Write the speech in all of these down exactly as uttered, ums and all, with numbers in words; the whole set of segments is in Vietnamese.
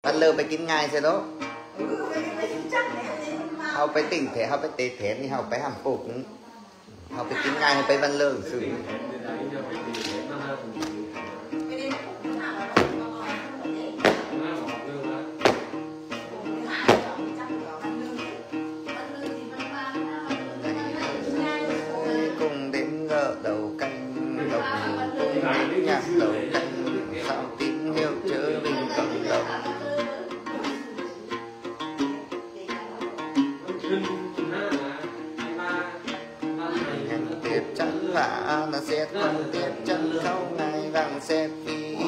มันเริ่มไปกินง่ายใช่ไหมเขาไปติ่งแถเขาไปเตะแถนี่เขาไปห้ามปลูกเขาไปกินง่ายเขาไปบันเลิงสื่อcùng đến gỡ đầu canh đầu cùng đến nhạc đầu canh sao tín hiệu chớ mình cộng đồng tiếp chân vả là xét không tiếp chân khâu ngày vàng xét phí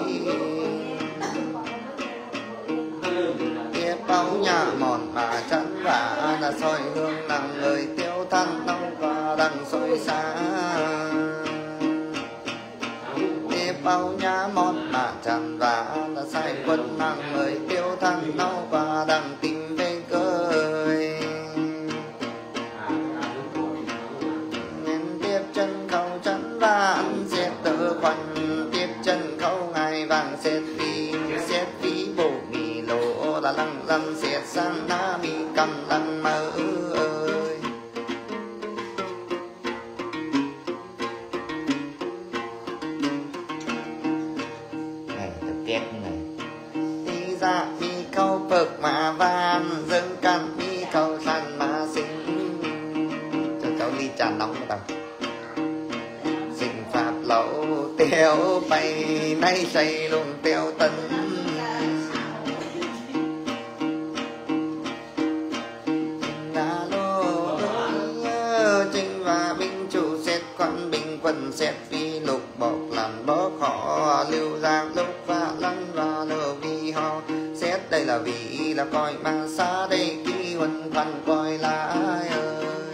tiếp bao nhà mòn mà chân vả là soi hương làng người tiêu thân nâu và đằng soi xa tiếp bao nhà mòn mà chân vả là sai quân làng người tiêu thân nâu và đằng tìm về cười chân khâu chân vàng xét tơ khoanh tiếp chân khâu ngày vàng xét phí xét phí bộ mì lỗ là lăng răm xét sang na mi cầm lăng mơ ơi này tập két này đi ra mi khâu phực mà van dâng căn mi khâu săn mà sinh cho cháu ly trà nóng vào pháp lẩu tiêu bay nay say luôn tiêu tân đá lô trinh và binh chủ xét quan bình quân xét phi lục bọc làm bó khó lưu giang lúc và lăng và lờ vi ho xét đây là vì là coi mà xa đây kỳ huân văn coi là ai ơi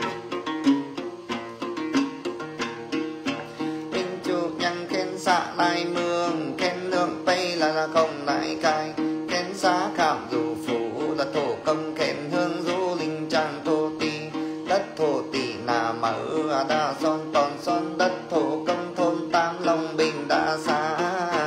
xã lai mương khen lương tây là, là không đại cai khen giá cảm dù phủ là thổ công khen hương du linh trang thổ tì đất thổ tì là mở đa son toàn son đất thổ công thôn tam long bình đã xa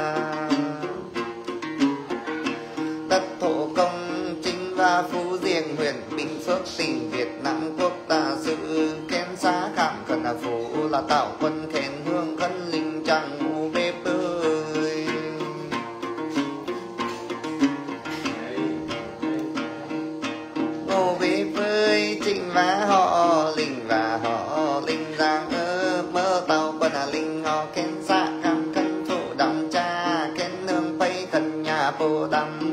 đất thổ công chính và phú diềng huyện bình phước tỉnh Việt Nam quốc ta sự khen giá cảm cần là phủ là tạo quân khen hương khấn linh trang và họ linh và họ linh giang ơ mơ tàu quân là linh họ khen xa cam cân phụ đầm cha khen nương bay cần nhà bồ đầm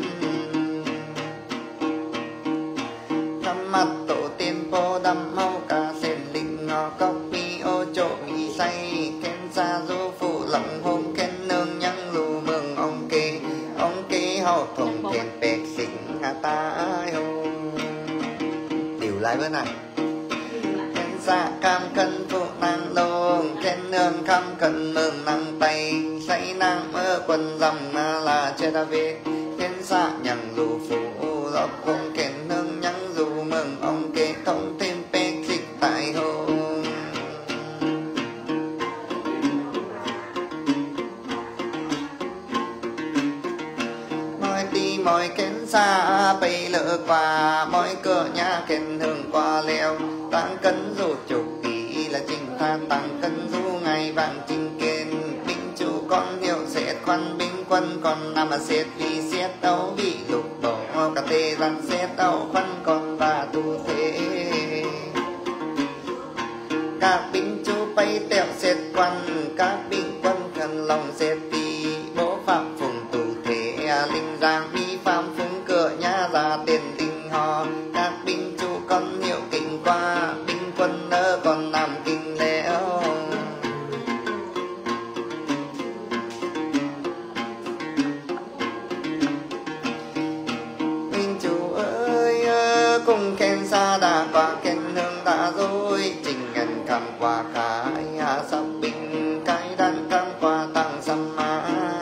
thăm mặt tổ tiên bồ đầm hậu cả sen linh họ cốc mi ô chỗ mi say khen xa du phụ lòng hôm khen nương nhăng lù mừng ông kê ông kê họ thùng khen bẹt xinh hà ta hô điều lại bữa này dạ cam cân phụ năng lông khen nương cam cân mừng năng tay say năng mơ quần dòng là chơi ta về khen dạ nhằng dù phụ dọc không khen nương nhằng dù mừng ông kê thông thêm bê dịch tại hồ mỏi đi mỏi khen xa bay lỡ qua mỏi cửa nhà khen hương qua leo tăng cân dù chục kỷ là trình than tăng cân du ngày vàng trình kên binh chủ con hiệu xét quan binh quân còn nằm mà xét vì xét đấu bị lục đổ cả tê rằng xét đấu khoăn còn và tu thế các binh chủ bay tẹo xét quan các binh quân cần lòng xét vì bố phạm phùng tù thế linh giang vi phạm phùng cửa nhà ra tiền linh hò các binh chủ con hiệu kinh qua binh quân ơ còn làm kinh léo binh chủ ơi ơ, cùng khen xa đã qua khen hương đã rồi trình ngân cầm qua khai hạ sắp binh cái đàn cầm qua tăng xăm má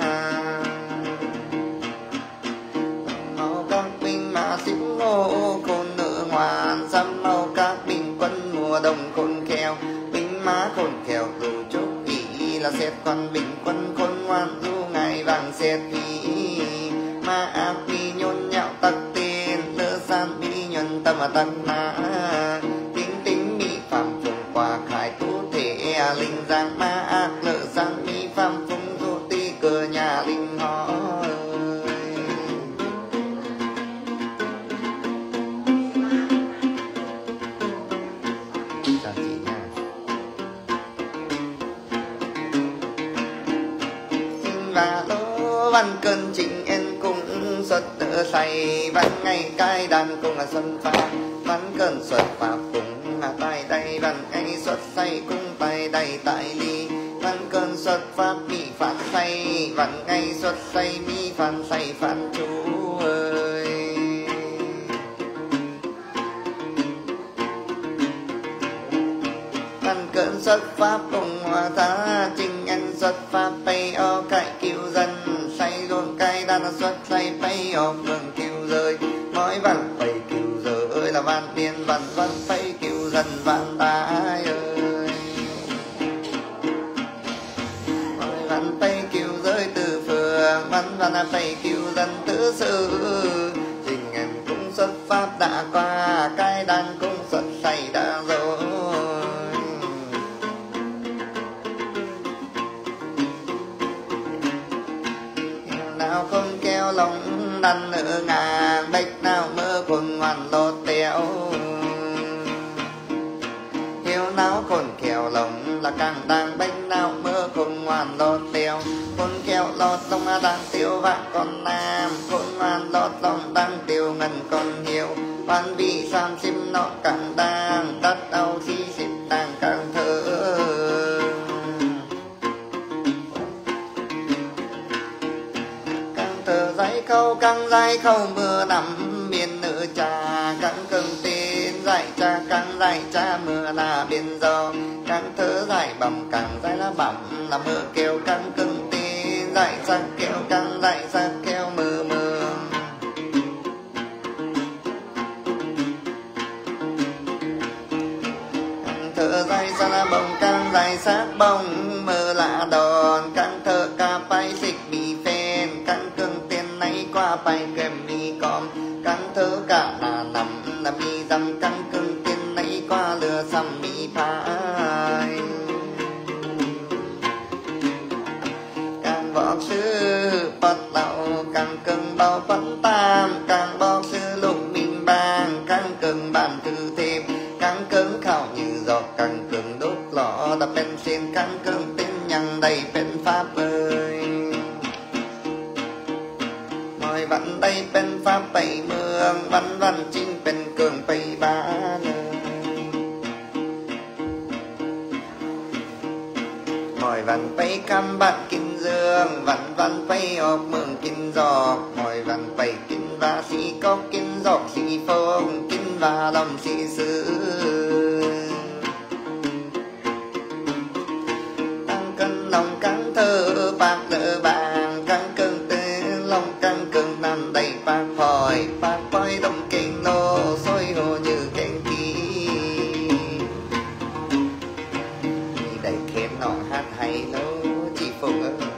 màu các binh mà xíu ngô khôn nữ ngoan xăm màu các binh quân mùa đông khôn khéo binh má khôn khéo dù chúc ý là xét quan binh quân khôn ngoan du ngày vàng xét ý mà ác vì nhôn nhạo đăng na tính tính mỹ phạm phùng quả khải tú thể linh giang ma ác lợ giang mỹ phạm phùng thu ti cửa nhà linh họ chào chị nha. Xin và lô văn cơn trình em cùng xuất tự say văn ngày cai đàn cùng là xuân pha văn cơn xuất pháp cùng là tay đây văn ngày xuất say cung tay đầy tại ly văn cơn xuất pháp bị phản say văn ngày xuất say mi phản say phản chú ơi. Văn cơn xuất pháp cùng hòa ta trình anh xuất pháp bay o cải cứu dân say luôn cay đàn xuất say bay o mừng cứu rơi mỗi văn bay cứu rơi là văn tiên văn văn bay cứu dân văn ta ơi mỗi văn bay cứu rơi từ phường văn văn bay cứu dân tứ sự trình anh cũng xuất pháp đã qua cai đàn cũng xuất say đã rồi. Nào không keo lòng đăn nợ ngàn bách nào mơ khôn ngoan lột téo hiếu não khôn keo lòng là càng đang bách nào mơ khôn ngoan lột téo khôn keo lọt lòng đang tiêu vạn con nam khôn ngoan lọt lòng đang tiêu ngân con hiếu văn vị sam sim nọ càng đang tắt đau si xịt đang càng thơ thơ giấy khâu căng giấy khâu mưa nằm miền nữ trà căng cưng tin dạy cha căng dạy cha mưa là biên gió căng thơ dạy bầm căng dạy là bầm là mưa kêu căng cưng tin dạy sắc kêu căng dạy sắc kêu mưa mưa căng thơ dạy sa là bồng căng dạy sắc bông mưa là đòn căng thơ ca bay xịt bị phèn căng cưng qua bay kèm đi con căng thơ cả là nằm là mi dầm căng cưng tiên nấy qua lừa xăm mi phai càng bọc sư bật lậu càng cưng bao phấn tam càng bọc sư lục minh bang càng cưng bàn thư thêm càng cưng khảo như giọt càng cưng đốt lọ đập bên xin càng cưng tin nhằng đầy bên pháp ơi mời văn đây bên pháp bảy mương văn văn chinh bên cường bảy ba mời văn bảy cam bạn kinh dương văn văn bảy hộp mường kinh giọt mời văn bảy kinh và sĩ có kinh giọt sĩ phong kinh và lòng sĩ sư tăng cân lòng căng thơ bạc lỡ bàng căng cưng lòng căng cưng nằm đầy bạc phòi bạc phòi đồng kinh nô sôi hồ như cánh kỳ đầy khen nọ hát hay lâu chị phụ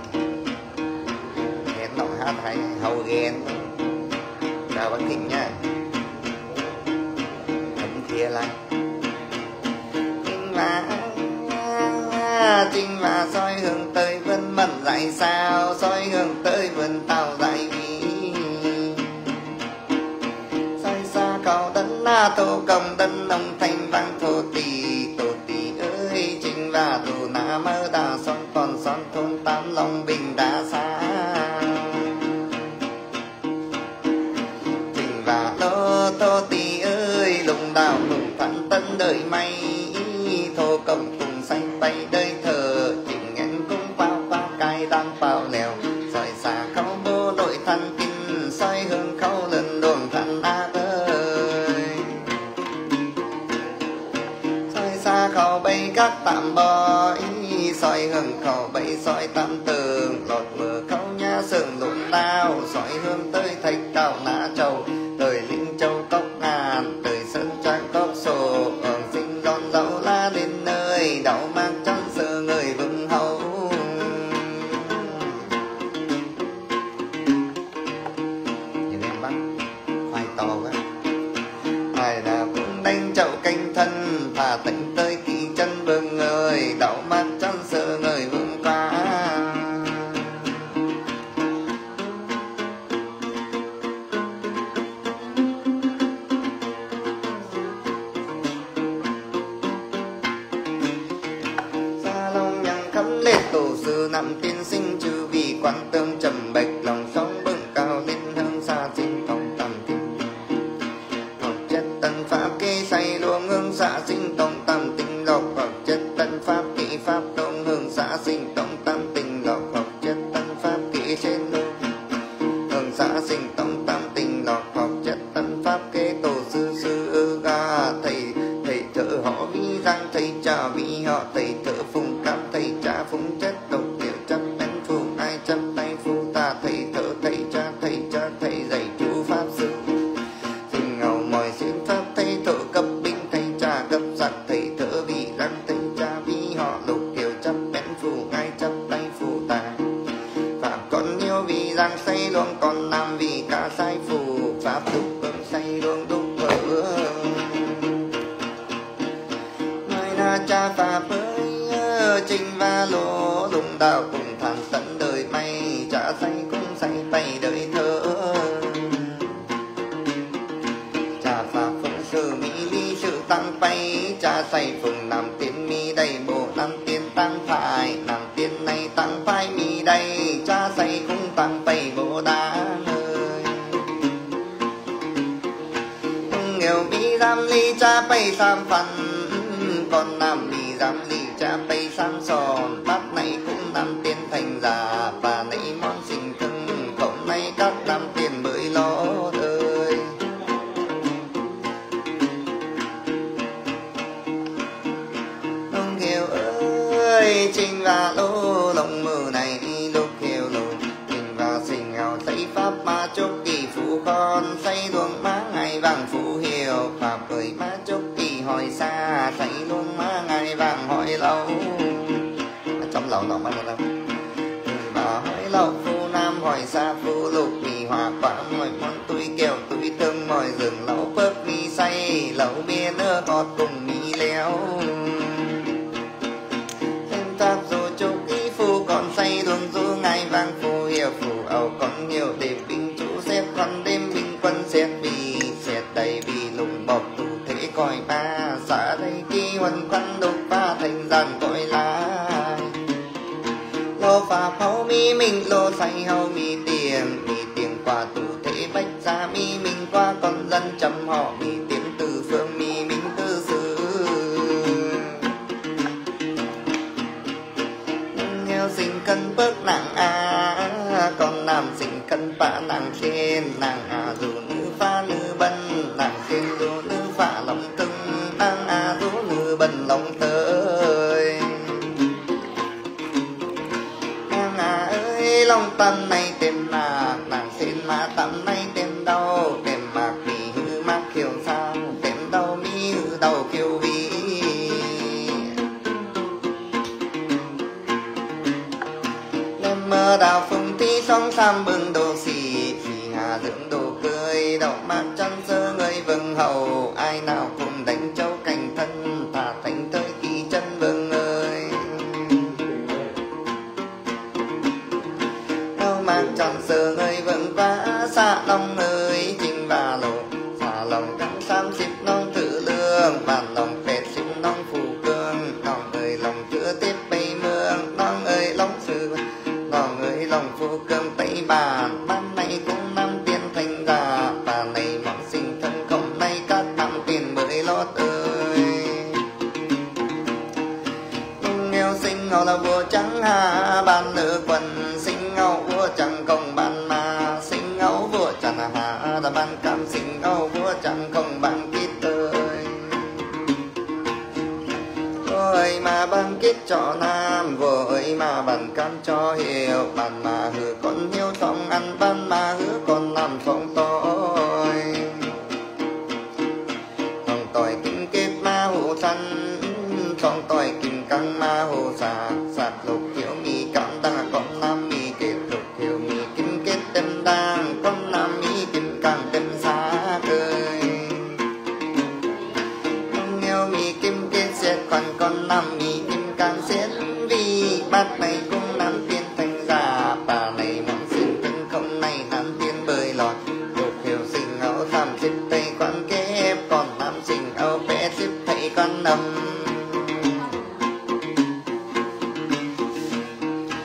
khen nọ hát hay hầu ghen chào bác Thịnh nha thấm kia lại chính mà chính mà soi hướng tới vân mận dạy sao soi hướng tới vân tàu dạy vì soi xa cầu đấng na tô công đấng nông thanh vang thô tỳ tô tỳ ơi chính và tù na mơ đà son còn son thôn tám long bình đã xa chính và lô tô tỳ ơi lùng đào lùng phản tân đời may thô công cùng xanh bay đời thờ chỉnh ngân cung bao bao cài đan bao lèo soi xa khâu bố đội thanh kinh soi hương khâu lần đường thanh ác ơi soi xa khâu bay các tạm bòi soi hương khâu bay soi tam tường lọt mưa khâu nhà sườn lộn đao soi hương tới thạch cao nã trầu đời linh châu cốc ngàn đời sơn trang cốc sổ ở sinh giòn dấu la đến nơi đậu mang chân sự người vững hậu nhìn em bác khoai to quá ai là sư năm tiên sinh trừ vì quan tương trầm bạch lòng sóng bừng cao lên hương xa sinh tổng tam tinh học chất tân pháp kê say luồng hương xa sinh tổng tam tinh lộc học chất tân pháp kỹ pháp đông hương xa sinh tổng tam tinh lộc học chất tân pháp kỹ trên luồng hương xa sinh tổng tam tinh lộc học chất tân pháp kê tổ sư sư ga thầy thầy thợ họ vi giang thầy trà vi họ thầy thợ phùng cam thầy trà phùng chất độc tiểu chấp bén phù ai chấp tay phù ta thầy thợ thầy cha thầy cha thầy dạy chú pháp sư sinh ngầu mỏi xin pháp thầy thợ cấp binh thầy cha cấp giặc thầy thợ vị răng thầy cha vi họ lục tiểu chấp bén phù ai chấp tay phù ta pháp còn nhiều vì răng say luôn còn làm vì cả sai phù pháp đục cơm say luôn đục vỡ cha pháp ơi trình và lỗ lùng đạo cùng thản tận đời may cha say cũng say tay đời thơ cha pháp phụng sự mỹ ly sự tăng bay cha say phụng làm tiên mi đầy bộ làm tiên tăng phải làm tiên này tăng phai mi đầy cha say cũng tăng bay bộ đá ơi nghèo bi giam ly cha bay sam phần con nam lì dám lì cha bay sang sòn bác này cũng làm tiền thành giả và nấy món sinh thân cộng nay các làm tiền mới lo ơi ông hiểu ơi trình và lô lòng mờ này lúc hiểu lô trình và sinh nghèo thấy pháp ma chúc kỳ phụ con say luồng má ngày vàng phụ hiểu pháp ơi má chúc kỳ hỏi xa say luôn má ngày vàng hỏi lâu trong lòng lòng má lâu và hỏi lâu phu nam hỏi xa phu lục mì hòa quả mọi món túi kẹo túi thơm mọi rừng lẩu phớt mì say lẩu bia nước ngọt cùng mì léo xem pháp dù chúc ý phu còn say luôn dù ngày vàng phu hiểu phu ẩu còn nhiều để binh chủ xếp con đêm binh quân xét vì xét đầy vì lùng bọc tù thế coi ba xã đây kỳ huân quan đục ba thành giàn tội lá lô phà pháo mi mình lô say hầu mi tiền mi tiền qua tù thế bách ra mi mình qua con dân chấm họ mi tiền từ phương mi mình tư xứ nghèo sinh cân bớt nặng à còn nam sinh cân bạ nặng trên nàng à dù nữ pha nữ bân nàng trên dù nữ phạ lòng tưng nàng à dù nữ bân lòng tới nàng à ơi lòng tâm này tên mạc nàng xin mà tâm này tên đau tên mạc vì hư mạc kiểu sao tên đau mi hư đau kiểu vì mơ đào phùng thi song sam bừng đồ xì xì hà dưỡng đồ cười đậu mát chân sơ người vừng hầu ai nào cùng đánh châu cảnh thân thả thành tới kỳ chân vừng ơi đậu mát chân sơ người vừng quá xa lòng ơi trình và lộ xa lòng căng sam xịp non tự lương bàn lòng pẹt xịp non phù cương lòng ơi lòng chữa tiếp bay mương lòng ơi lòng sư lòng ơi lòng phu cơm tây bàn ban này cũng năm tiền thành giả bà này mong sinh thân không nay các năm tiền mới lót ơi nghèo sinh ngầu là vua trắng hà ban nữ quần sinh ngầu vua chẳng không ban mà sinh ngầu vua chẳng hà là ban cam sinh ngầu vua chẳng không ban kít ơi ơi mà ban kết cho nam vội mà bàn cam cho hiểu bàn mà hư con hiếu xong ăn ban mà hứa con làm phong tôi xong tội kinh kết ma hồ săn xong tội kinh căng ma hồ sạc sạc lục hiểu mi cảm đang con nam mi kết lục hiểu mi kinh kết tem đang con nam mi kinh càng tem xa cười nghèo mi kim kết xét còn con nam mi kim càng xét vì bát này cũng nam tiên thành giả bà này mong xin thân không này nam tiên bơi lọt lục hiểu sinh áo tham xếp tây quan kép còn nam sinh áo vẽ xếp thầy con nằm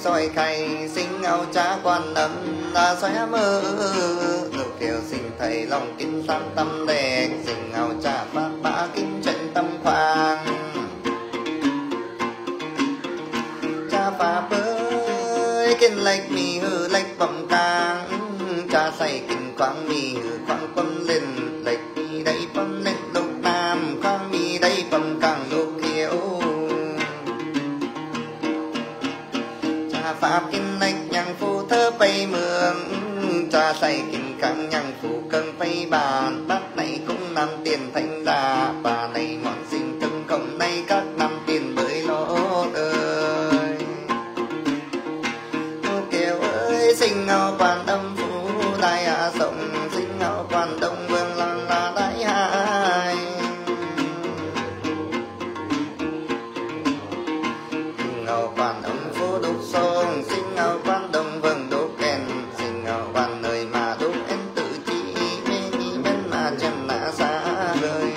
soi khay sinh áo cha quan âm là xóa mơ lục kiều sinh thầy lòng kinh tam tâm đẹp sinh áo cha pháp bá kinh trận tâm khoang cha pháp ơi kinh lệch mì hư lệch bẩm càng cha say kinh khoáng mì hư khoáng quân lên lệch mì đây bấm lên lục nam khoáng mì đây bẩm càng lục kiều cha pháp kinh lệch nhang phu thơ bay mường cha say kinh kháng nhang phu cân bay bàn bát này cũng năm tiền thanh giả bà này mọn sinh thương cộng nay các năm tiền bơi lỗ ơi kiều ơi sinh ngao quan âm phú đại hạ sông sinh ngao quan đông vương lăng là đại hai sinh ngao quan âm phú đúc sông sinh ngao quan đông vương đúc kèn sinh ngao quan nơi mà đúc em tự chi mê nghi bên mà chân đã xa rời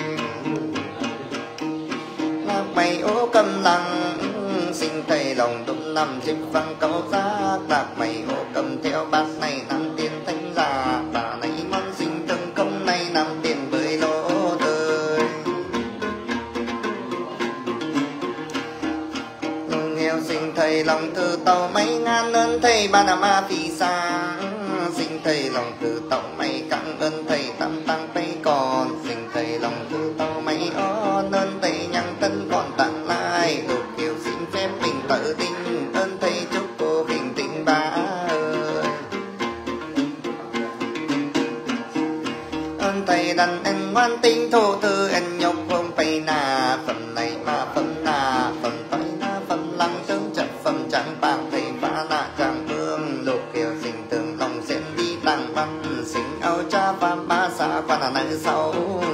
lạc mày ố cầm lăng sinh thầy lòng đúng nằm chích văng câu giác lạc mày ố cầm theo bát này năm tiền thanh giả bà này mong sinh thương công này năm tiền bơi lỗ đời nghèo sinh thầy lòng từ tàu mấy ngàn ơn thầy ba nam ma phi sang sinh thầy lòng từ tàu mấy cảm ơn thầy tam tăng tây còn sinh thầy lòng từ tàu mấy ơn ơn thầy nhang tân còn tặng lại đột kiều xin phép mình tự tin ơn thầy chúc cô bình tĩnh ba ơi ơn thầy đàn anh ngoan tinh thô thư anh nhọc không phải nà phần này mà phần nà phần phải na phần lăng tướng chập phần chẳng bạc thầy phá nạ chẳng vương lục kiều sinh tường lòng xem đi tăng băng sinh áo cha phạm ba xa quan là nơi sau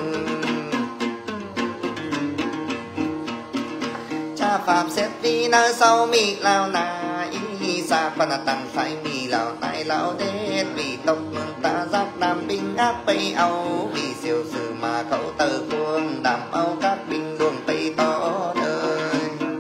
cha phạm xét đi nơi sau mị lao na ý xa quan là tăng sai mị lao tai lao đết vì tộc mương ta giác đam binh áp bay âu vì siêu sư mà khẩu tờ cuồng đàm âu các binh luồng tây to đời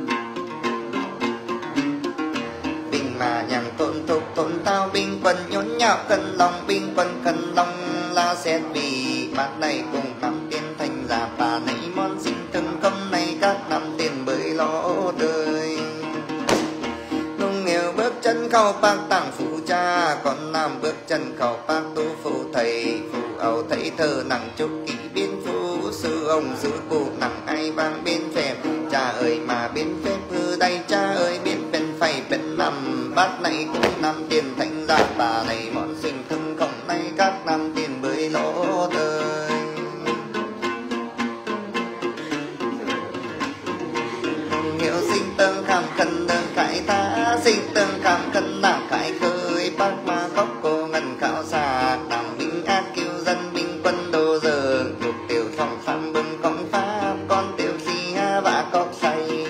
binh mà nhằng tôn thục tôn tao binh quân nhốn nhạo cân lòng binh quân cân lòng la xét vì bác này cùng năm tiền thành giả bà này món sinh thương công này các năm tiền bơi lỗ đời nung nghèo bước chân khâu bác tặng phụ cha còn nam bước chân khâu bác tu phụ thầy phụ âu thấy thơ nặng chúc kỹ biên phu sư ông sư cụ nặng ai vang bên phép cha ơi mà bên phép hư đây cha ơi biết bên phải bên nằm bác này cũng năm tiền thành giả bà này món sinh thương công này các năm tiền bơi lỗ đời hiểu sinh tương khám khẩn đơn khải tha sinh tương khám khẩn đảng khải khơi bác mà khóc cô ngân khảo sạc đảng binh ác cứu dân binh quân đô giờ lục tiểu phòng phạm bưng công pháp con tiểu si ha vã cóc say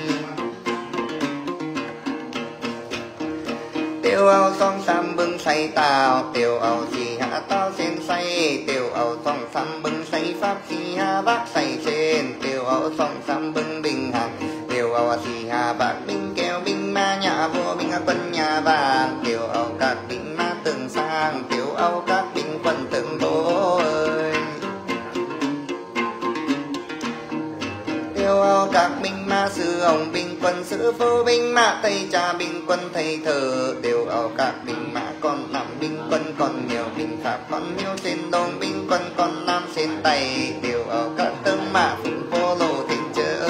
tiểu âu song sam bưng say tào tiểu âu si hạ tao sen say tiểu âu song sam bưng say pháp si ha vác say trên tiểu âu song sam bưng bình hạt tiểu âu si ha bạc binh keo binh ma nhà vua binh quân nhà vàng tiểu âu các binh ma tường sang tiểu âu các binh quân tượng bố ơi tiểu âu các binh ma sư ông binh quân sư phu binh ma thầy cha binh quân thầy thờ tiểu âu các binh ma con nằm binh quân còn nhiều binh pháp con nhiều trên đông binh quân còn nam trên tay tiểu âu các tướng mã phụng phô lô thịnh chớ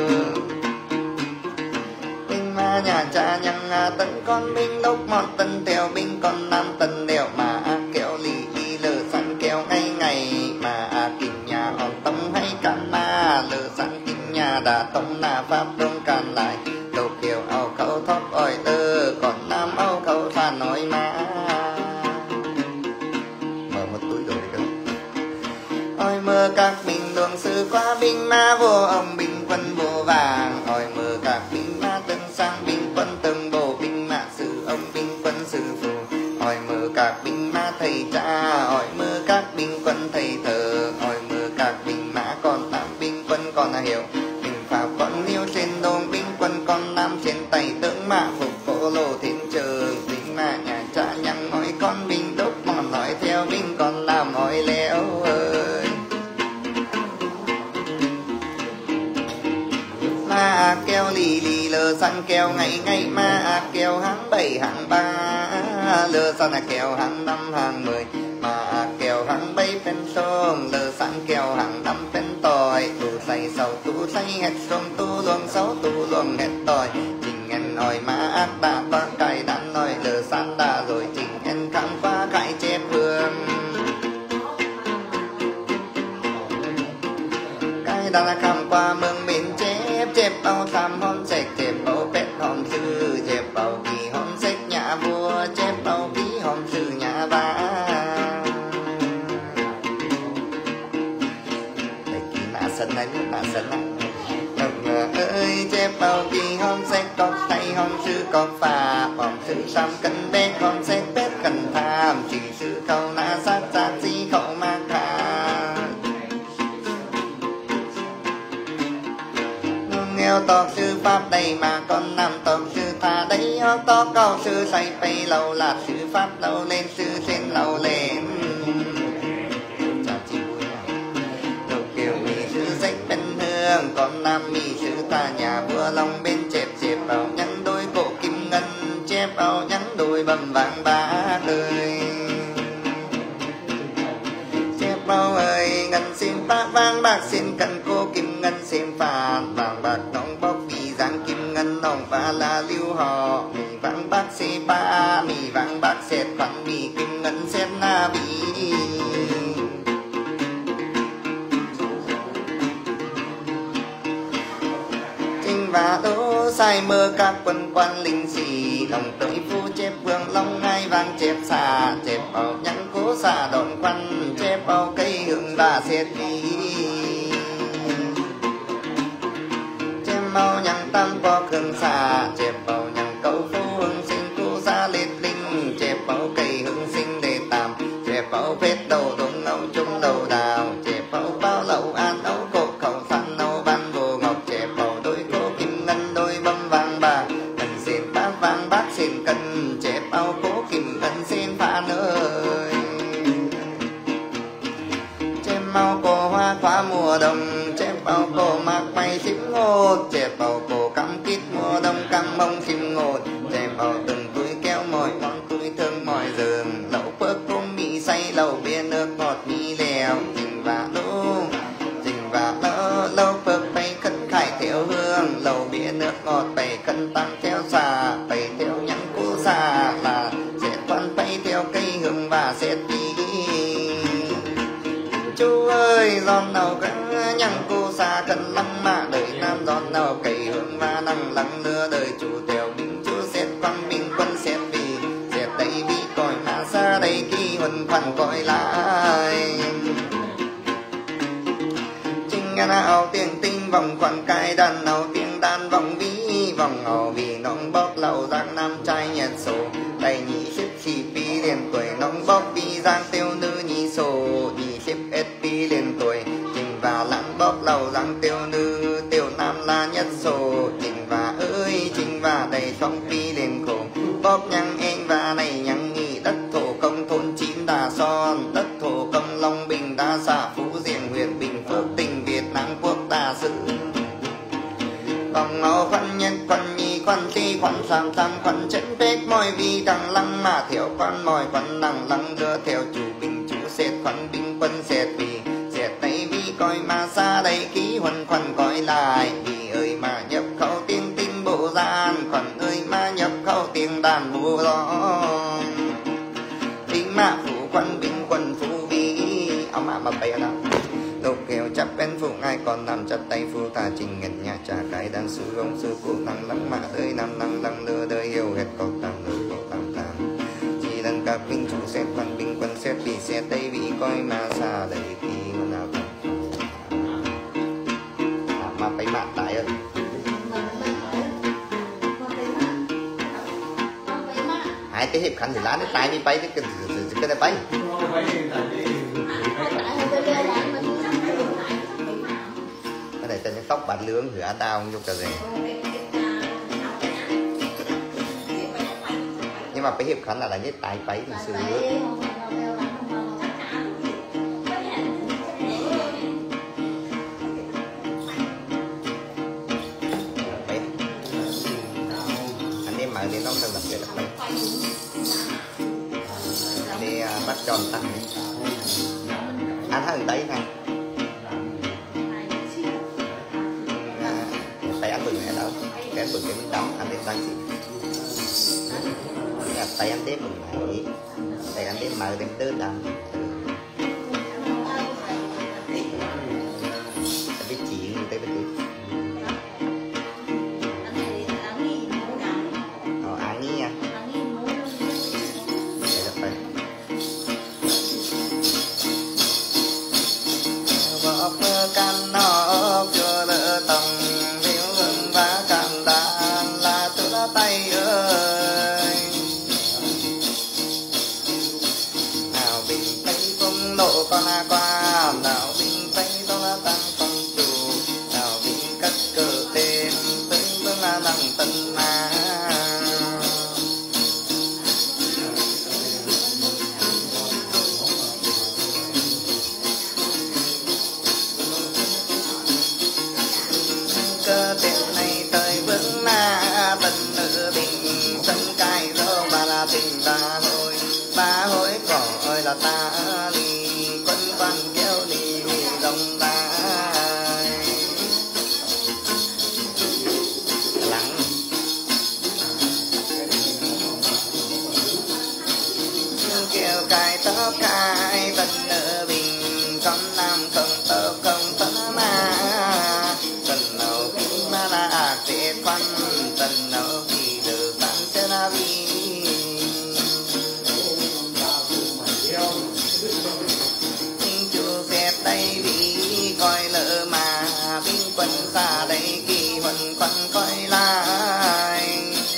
nhà cha nhằng tấn con binh đốc một tân theo binh con nam tân đèo mà kéo lì đi lờ sẵn kéo ngay ngày mà kinh nhà hòn tông hay can na lờ sẵn kinh nhà đã tông na pháp đông can lại đầu kiều âu khẩu thóc ỏi tơ còn nam âu khẩu pha nói má mở một túi rồi cơ ôi mơ các binh luồng sư qua binh ma vô ông binh quân vô vàng ôi mơ các binh ma tân sang binh quân từng bộ binh mã sư ông binh quân sư phụ hỏi mơ các binh mã thầy cha hỏi mơ các binh quân thầy thờ hỏi mơ các binh mã còn tám binh quân còn là hiểu binh pháp còn yêu trên đồn binh quân còn nam trên tay tướng mã phục cổ lô thiên trời sang kèo ngày ngày mà kèo hàng bảy hàng ba lơ sang là kèo hàng năm hàng mười mà kèo hàng bảy bên sông lơ sang kèo hàng năm bên tỏi tu say sầu tu say hết sông tu luồng sáu tu luồng hết tỏi trình en ỏi mà ác đã qua cài đàn nói lơ sang đã rồi trình en khám qua cài chép hương cái đã khám qua mương miền chép chép bao tham hòn sạch chép bao pet hòn sư chép bao kỳ hòn sách nhà vua chép bao ký hòn sư nhà ba đây kỳ nạ sân này nạ sân này ơi chép bao kỳ hòn sách có tay hòn sư có phà hòn sư sam cân bé hòn sách bét cần tham chỉ sư khâu nạ sát sát gì khẩu ma khả nghèo tộc sư pháp đây mà con nằm tộc sư thà đấy to cao sư say pay lâu là sư pháp lâu lên sư xin lâu lên chào chị vui đầu kiều mì sư sách bên hương con nam mì sư ta nhà vua long bên chẹp chẹp vào nhắn đôi cổ kim ngân chép vào nhắn đôi bầm vàng ba đời chép bao ơi ngân xin bác vàng bạc xin cần cô kim ngân xin phàn vàng bạc nóng bóc vì giang kim ngân nòng và là lưu họ mì vàng bạc xê ba mì vàng bạc xẹt khoản mì kim ngân xẹt na bì trình và đỗ sai mơ các quân quan linh sĩ lòng tới phu chép vương long ngai vàng chép xà chép bao nhắn cố xà đòn quan chép bao cây hương và xẹt đi chép bao nhắn tam có khương xà chép bao nhắn câu phu hương sinh cu xa liệt linh chép bao cây hương sinh để tạm chép bao vết đầu đông âu chung đầu đào chép bao bao lậu an ấu cột khẩu săn âu ban vô ngọc chép bao đôi cô kim ngân đôi bông vàng bạc cần xin bác vàng bác xin cần chép bao cố kim ngân xin phá nơi chép bao cô hoa khóa mùa đông chép bao cô mạc may xíp ngột chép bao cô cắm kít mùa đông cắm mông chim ngột chép bao từng túi kéo mỏi món túi thương mỏi giường lẩu phước cung bị say lẩu bia nước ngọt mi lèo trình và lũ trình và lỡ lâu phước bay cân khải theo hương lẩu bia nước ngọt bày cân tăng theo xà bày theo nhắn cú xà là sẽ quan bay theo cây hương và sẽ đi chú ơi giòn nào gắn nhằng cô xa cần lăng mà đời nam giòn nào cày hương và năng lăng lưa đời chủ theo binh chú xét quan binh quân xét vì xét đây vì còi mà xa đây khi huân khoăn còi lại chinh ngân áo tiếng tinh vòng khoăn cai đàn áo tiếng đàn vòng ví vòng áo vì nóng bóc lầu giang nam trai nhật số đầy nhị xếp chỉ pi liền tuổi nóng bóc vì giang tiêu nữ nhị số nhị xếp ét pi liền tuổi trình và lãng bóc lầu giang tiêu nữ tiêu nam là nhất số trình và ơi trình và đầy song pi liền khổ bóc nhăng em và này nhăng nghị đất thổ công thôn chín đà son đất thổ công long bình đa xã phú diệm huyện bình phước tỉnh Việt Nam quốc ta sự vòng áo khoăn nhân khoăn nhi khoăn thi khoăn sam tham khoăn chân bếp môi vì đằng lăng mà theo khoăn mỏi khoăn đằng lăng đưa theo chủ binh chủ xét khoăn binh quân xét vì xét tay vì coi mà xa đây ký huân khoăn coi lại vì ơi mà nhập khẩu tiếng tinh bộ gian khoăn ơi mà nhập khẩu tiếng đàn vũ gió tiếng mạ phủ khoăn binh quân phú vi áo mạ mà bày nào lục kèo chắp bên phụ ai còn nằm chặt tay phu ta trình ngân nhà trà cái đàn sư ông sư phụ năng lăng mạ ơi nam năng lăng lừa đời hiểu hết cầu tam lừa cầu tam tam chỉ lần các binh chủ xét quan binh quân xét bị xét đây vì coi mà xa đầy khi mà nào à, mà phải mạ tại ơi hai cái hiệp khánh thì lá nó tay đi bay cái cái cái cái bay cái này tên tóc bạch lưỡng hửa tao vô cà rè nhưng mà phải hiệp khánh là là cái tay bay thì xưa bắt tròn tay anh hơn đấy này tay anh bừng này đâu cái bừng cái miếng đóng anh đem tay xịt tay anh đem bừng này tay anh đem mở đem tứ đằng biết chuyện tay biết can nó chưa lỡ tòng thiếu hương và can đàn là tôi đã tay ơi nào bình tây phong độ con a qua nào bình tây tôi đã tăng phong chủ nào bình cất cờ tên tới vương là nặng tân mà cơ tiền này tới vững na tình nữ bình sân cài dâu bà là tình ba hồi ba hồi cỏ ơi là ta đi quân quan kéo đi dòng ta lắng kêu cài tóc cài tình nữ bình con nam không tóc không tóc ma là sẽ quan tình nấu thì được bạn sẽ là vì nhưng chú sẽ tay vì coi lỡ mà binh quân xa đây kỳ huân quân coi lại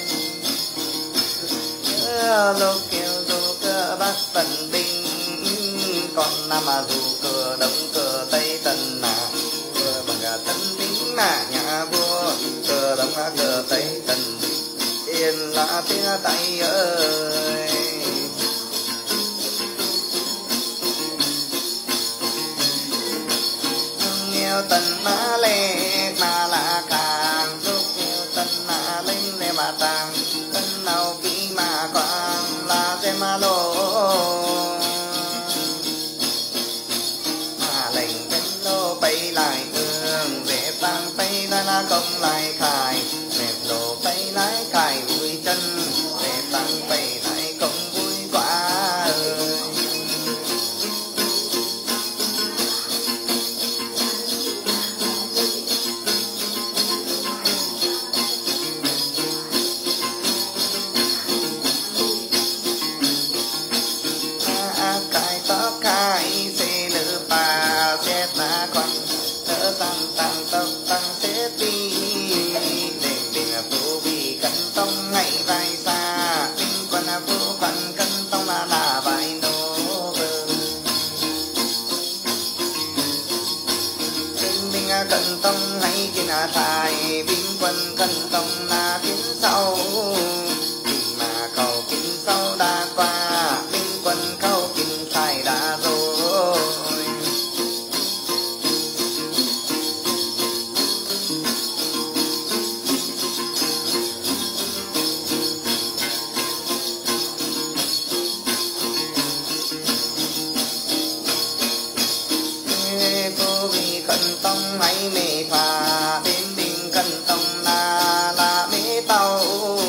lúc kêu dù cơ bắc tần binh còn nam mà dù cửa đông cửa tây tần mà cửa bằng cả tân binh mà nhà vua cờ đông cờ tây tần yên là tiếng tay ơi nghèo tần mà lệ mà là càng lúc nghèo tần mà lên để mà tàng tân nào kỹ mà quang là dễ mà lô mà lệnh đến lô bay lại hương về tăng tay ra là công lại khai mệt lộ bay lái cài vui chân về tăng bay lại công vui quá ơi à, cài tóc cài xe lửa bà xét na con đỡ tăng tăng tóc tăng xét đi để bình phụ vì cân tông ngày vai xa bình quân phụ phần cân tông là là vai nô bình bình cân tông hay kiến thai bình quân cân tông là kiến sau bình mà cầu kiến sau đã qua bình quân cầu kiến thai đã rồi cô vì cân tông hay mê phà đến bình cân tông là là mê tàu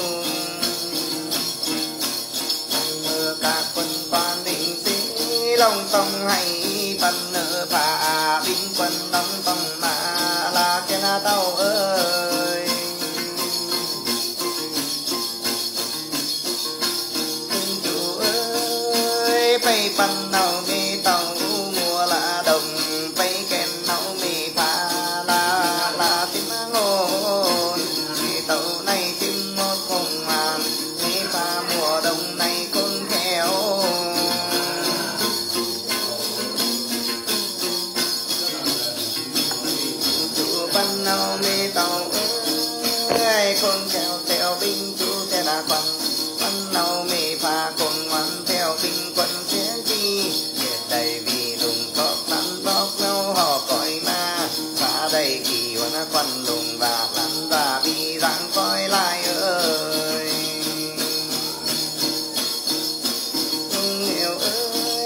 mưa các quân quan định sĩ long tông hay phần nợ phà bình quân long tông mà là cái na tàu ơi chủ ơi bay phần nào mê tàu mùa là đồng bay kèn nấu mì pha la la tim ngôn mì tàu này tim một không màn mì pha mùa đông này con khéo chủ văn nấu mì tàu ơi con khéo theo binh chủ sẽ là quan văn nấu mì pha con ngoan theo binh quân sẽ chi đầy vì đùng có nắn bóc nâu họ cõi ma phá đầy kỳ hoàn quan lùng và lắn và vì ráng coi lại ơi nghèo ơi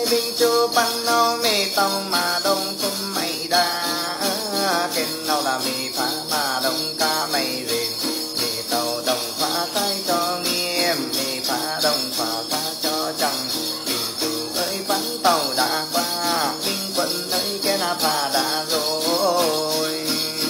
bắn nó mê tàu mà đông cũng mày đa khen nào là mê phá mà đông ca mày rền mê tàu đồng phá tay cho nghiêm mê phá đồng phá ta cho chẳng tình chủ ơi bắn tàu đã qua minh quân ơi cái là phá đã rồi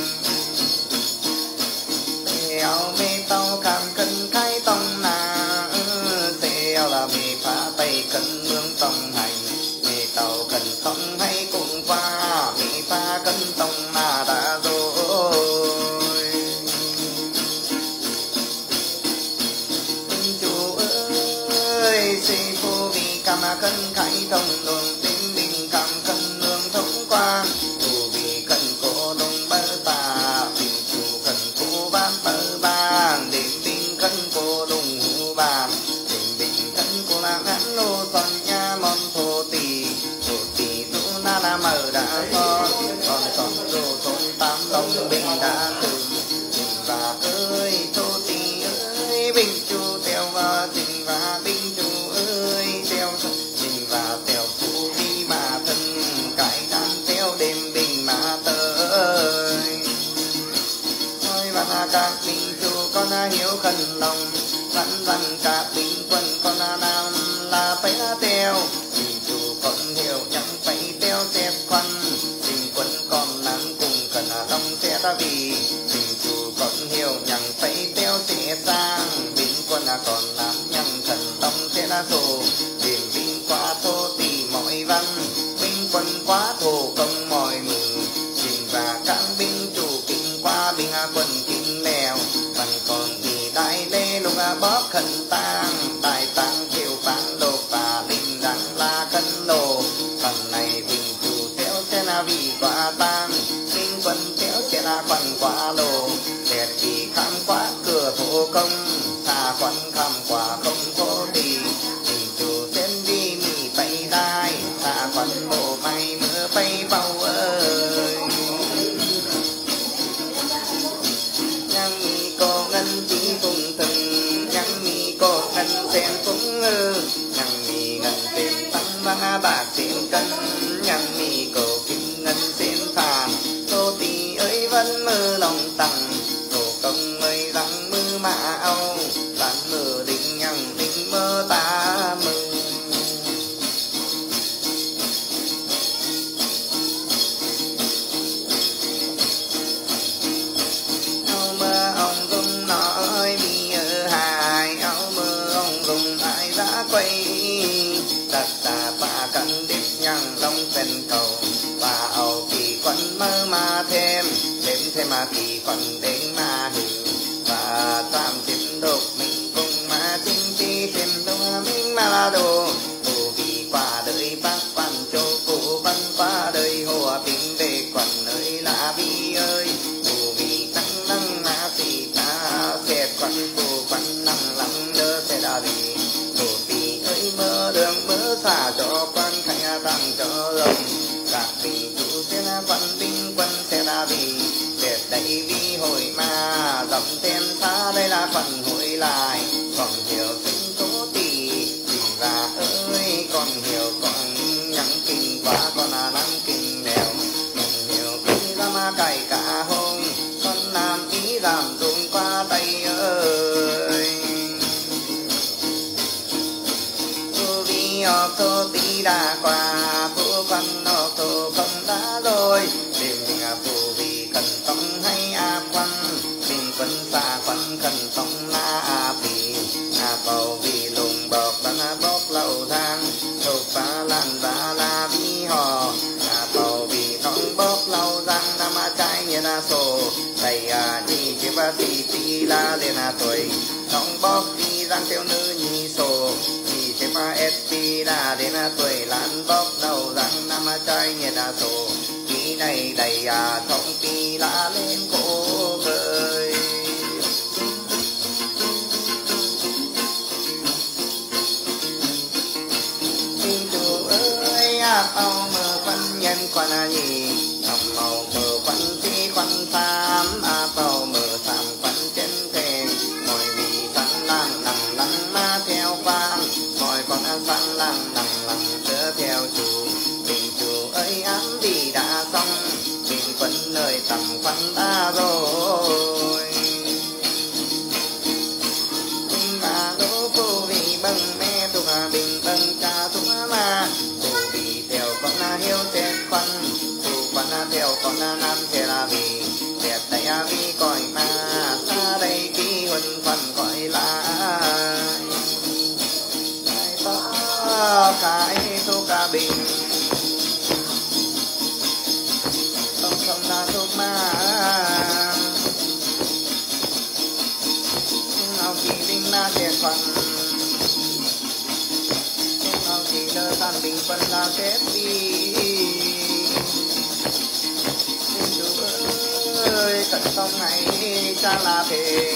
theo mê tàu cảm cân khai tông nà theo là mê phá tay cân mương tông hành mê tàu cần tông hay cũng qua mê phá cân tông mà đã rồi minh chủ ơi sĩ phu vì cảm cân khai tông đường tính bình cảm cân nương thông qua thủ vì cần cổ đông bơ tà bình chủ cần cố bán bơ bàn điểm bình cân cổ đông hữu bàn điểm bình cân cổ là ngắn lô toàn nha mòn thô tỳ thô tỳ tu na la mờ đã có còn còn đồ thôn tam long bình đã từng bình và ơi thô tỳ ơi bình chủ theo và tình và bình chủ ơi theo tình và theo phu vi mà thân cải đan theo đêm bình mà tới ôi và các bình chủ con hiếu khẩn lòng văn văn các bình quân con nam là phải theo bình chủ con hiểu chẳng phải theo xếp quan bình quân con nam cùng cần đông sẽ ta vì bình chủ con hiểu chẳng phải theo sẽ sang bình quân còn nam nhằm thần đông sẽ là thù bình bình quá thô tỳ mọi văn bình quân quá thù công mọi mừng bình và các binh chủ kinh qua bình quân kinh lèo phần còn thì đại lê lục bóp khẩn tang đại tang kiều phán lục và linh đăng la cân lồ phần này bình chủ theo sẽ là vì quả tang binh quân theo sẽ là quan quả lồ đẹp chỉ khám quá cửa thổ công xa quan khám quả không thô tỳ bình chủ sẽ đi mì bay đai xa quan bộ may mưa bay bao ơi nhang mi cô ngân chỉ phùng thần nhang mi cô ngân sen phùng ư nhang mi ngân sen tăng vang bạc sen cân nhang mi cô kim ngân sen phàn thô tỳ ơi vẫn mơ lòng tặng tổ công ơi răng mưa mã âu tàn mơ định nhang định mơ ta mơ quay đặt ta ba cân đích nhang long tên cầu và ầu kỳ quân mơ mà thêm thêm thêm mà kỳ quân đến mà hình và tam tim độc mình cùng mà chính chi thêm đông minh mà là đồ đồ vì qua đời bác quan châu cổ văn qua đời hồ tình về quần ơi là vi ơi đồ vì tăng năng mà thì ta sẽ quan cổ quan năng lắm đỡ sẽ là gì mơ đường mơ xả cho quan khánh tăng cho rồng các bình chủ sẽ là quan binh quân sẽ là vì đẹp đầy vi hồi mà dòng tên xa đây là phần hội lại còn hiểu sinh số tỷ tình và ơi còn hiểu còn nhắn kinh quá còn là năm kinh nèo còn hiểu kinh ra mà cày cả hôm con làm ý làm dùng qua tay ơi ô tô tí đã qua phu quan ô tô không đã rồi đêm mình phù vì cần tông hay áp quan mình quân xa quan cần tông la áp vì áp bầu vì lùng bọc bắn bốc lâu thang thuộc phá lan và la vi hò áp bầu vì nóng bốc lâu răng nam trai như là sổ thầy à đi chứ ba thì tí la lên à tuổi nóng bốc đi răng theo nữ nhi sổ thế mà ép đi là đến tuổi lan bốc đầu răng năm trai nhiệt à sổ kỳ này đầy à thông kỳ lá lên cổ vời xin chủ ơi áp ao mơ phân nhân quan nhì nằm màu mơ phân tí quan tham áp ao mơ tham quan chân thềm mọi vì tăng lang nặng lăng ma theo quan mọi con sang lăng nặng lăng trở theo chủ tầm khoăn ta rồi mà đố cô vì bằng mẹ thuộc bình bằng cha thuộc mà cô vì theo con là hiếu tết khoăn cô con là theo con là nam thế là vì đẹp tay vì cõi mà xa đây khi huân phần gọi là ai có cái thu cả bình không không là thuốc mà ngao kỳ linh na thiệt phần ngao kỳ đơ tan bình phân là chết đi ơi tận không hay cha là thề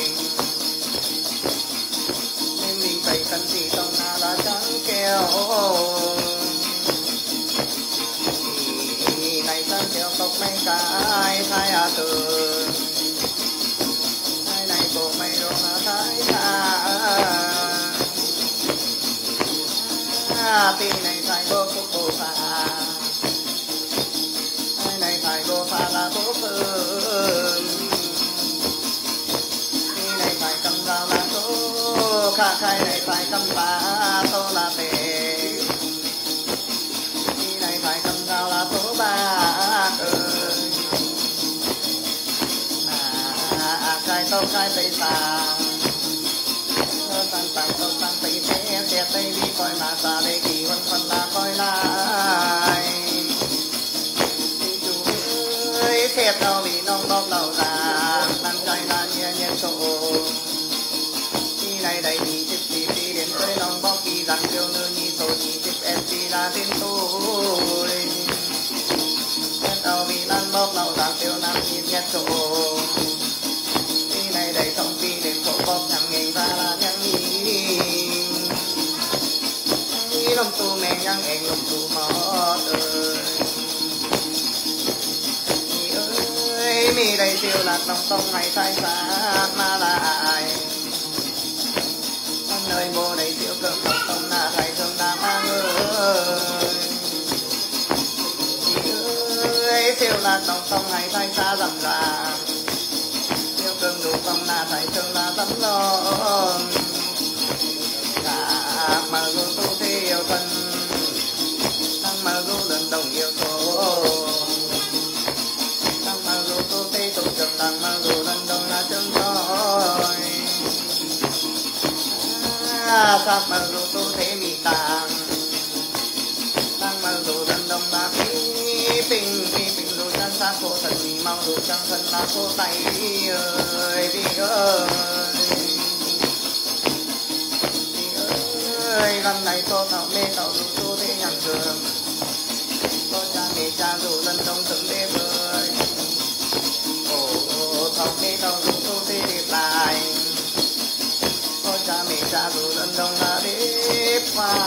nên mình phải cần gì tông na là trắng keo thì này thân theo tộc này cái thái à từ hai này bộ mày rồi mà thái tha tì này thái bộ phúc bộ phà hai này thái bộ phà là bố phương tì này thái cầm dao là số khả khai này thái cầm phá tô là tề tì này thái cầm dao là số ba ơi à khai tô khai tây xa tăng tăng tô tăng tây thế thế tây đi coi mà xa đây kỳ vân phân là coi lại ơi thiệt đâu vì nông bốc đầu ra năng trai là nhẹ nhẹ sổ khi này đây đi chích đi đi đến tới nông bốc kỳ rằng tiêu nữ nhi sổ chỉ chích em đi là đến tôi thiệt đâu vì năng bốc đầu ra tiêu nam nhẹ nhẹ sổ khi này đây thông đi đến sổ bốc nhằm nghề ra là nhằm nhị lông tu mẹ nhang em lông tu mót ơi mi đây siêu lạc nông tông hay sai xa mà lại nơi bố đây siêu cơm nông tông là thầy thương đa mang ơi siêu lạc nông tông hay sai xa dầm là siêu cơm đủ tông là thầy thương là dầm lo mà dù tu thi yêu thân tăng mà dù lần đồng yêu số tăng mà dù tu thi tu trầm tăng mà dù lần đồng là chân thôi sắc mà dù tu thế bị tàng tăng mà dù lần đồng là phí bình phí bình dù chân sắc cô thần vì mong dù chân thân là cô tay ơi vì ơi ơi lần này tô thảo mê thảo dù tu thế nhàng trường tô cha mê cha dù lần đông từng đế bơi ồ thảo mê thảo dù tu thế đẹp lại tô cha mê cha dù lần đông là đế hoa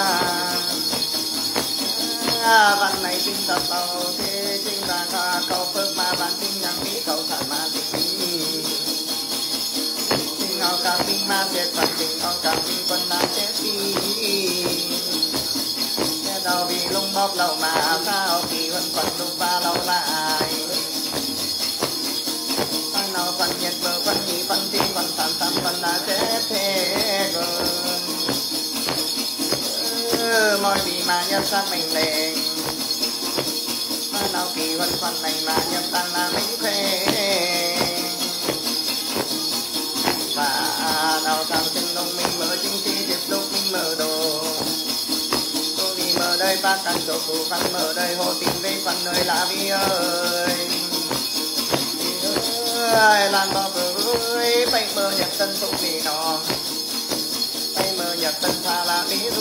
lần này chính thật tàu thế chính là ca cầu phước mà bản chính nhàng mỹ cầu thả ma tịch ngao ca kinh ma chết phật tình ngao ca kinh quân nam chết đi nghe đầu vì lung bóp lầu mà sao kỳ vẫn còn lung ba lâu lại ai nào phần nhật vợ phần nhị phần thi phần tam tam phần là chết thế cơ mọi vì mà nhân sát mình lên ai nào kỳ vẫn phần này mà nhân tăng là mình khỏe và nào thằng chân đông minh mở chính trị tiếp lúc minh mở đồ tôi vì mở đây ta cần chỗ phụ khăn mở đây hồ tình với phần nơi là vì ơi vì ơi lan bao ơi bay mơ nhật tân tục vì nó bay mơ nhật tân pha là lý du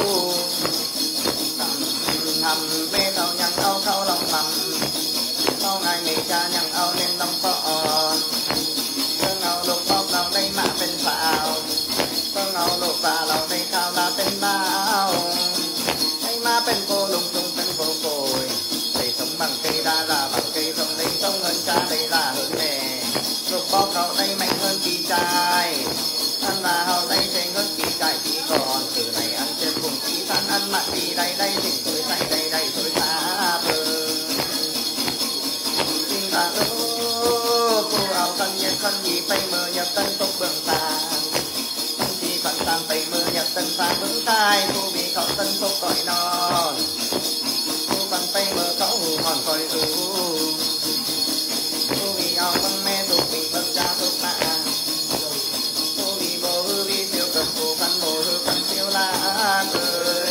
thầm thầm bê tàu nhằng âu khâu lòng thầm sau ngày mẹ cha nhằng âu nên lòng phò ngầu lục bọc lòng đây màเป็นสาวก็เงาลูกตาเราในข้าวลาเป็นดาวให้มาเป็นโกลุงจุงเป็นโกโกยใส่สมบังcây đa là bằng cây rồng đây sông hơn cha đây là hơn mẹ lục bọcเขาđây mạnh hơn kỳ trai ăn là hầu đây trên hơn kỳ trai kỳ còn từ này ăn trên cùng kỳ than ăn mặn kỳ đây đây thịt tôi say đây đây tôi xa bờ chính là tây mơ nhập tân phúc bường xa chi phận tam tây mơ nhập tân phá vững tai thu bị khẩu tân phúc cõi non thu phận tây mơ khẩu hù hòn cõi rú thu bị ao tăng mê thu bị bậc cha thu tạ thu bị bồ hư bị siêu cực thu phận bồ hư phận siêu la cười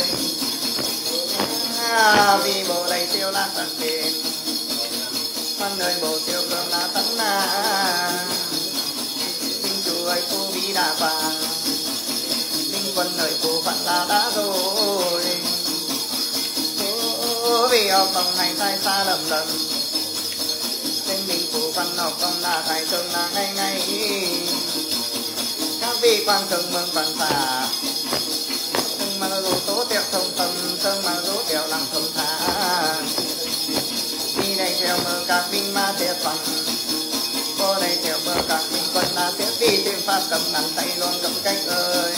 vì bồ đầy siêu la phận tiền phân đời bồ siêu cường là tấn na tinh chủ ơi phu bí đà vàng tinh quân đời phu phận là đã rồi vì ông công hành sai xa lầm lầm tinh mình phu phận học công là thầy thường là ngay ngay các vị quan thường mừng phận xả từng mà dù tố tiệu thông tâm từng mà dù tiệu lặng thông thả đi đây theo mơ các binh ma tiệt phẩm vô đây theo mơ các binh quân là tiết đi tìm pháp cầm nắm tay luôn cầm cách ơi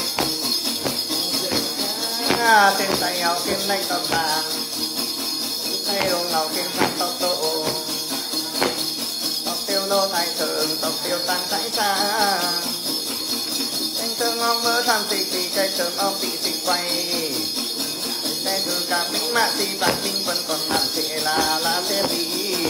à, trên tay áo kiếm đánh tóc vàng tay ông ngọc kiếm phát tóc tổ tóc tiêu lô thái thượng tóc tiêu tăng thái xa thanh thương ông mơ tham tị tị cây thương ông tị tị quay xe thương các binh mã tị bạc binh quân còn làm sẽ là là xe tị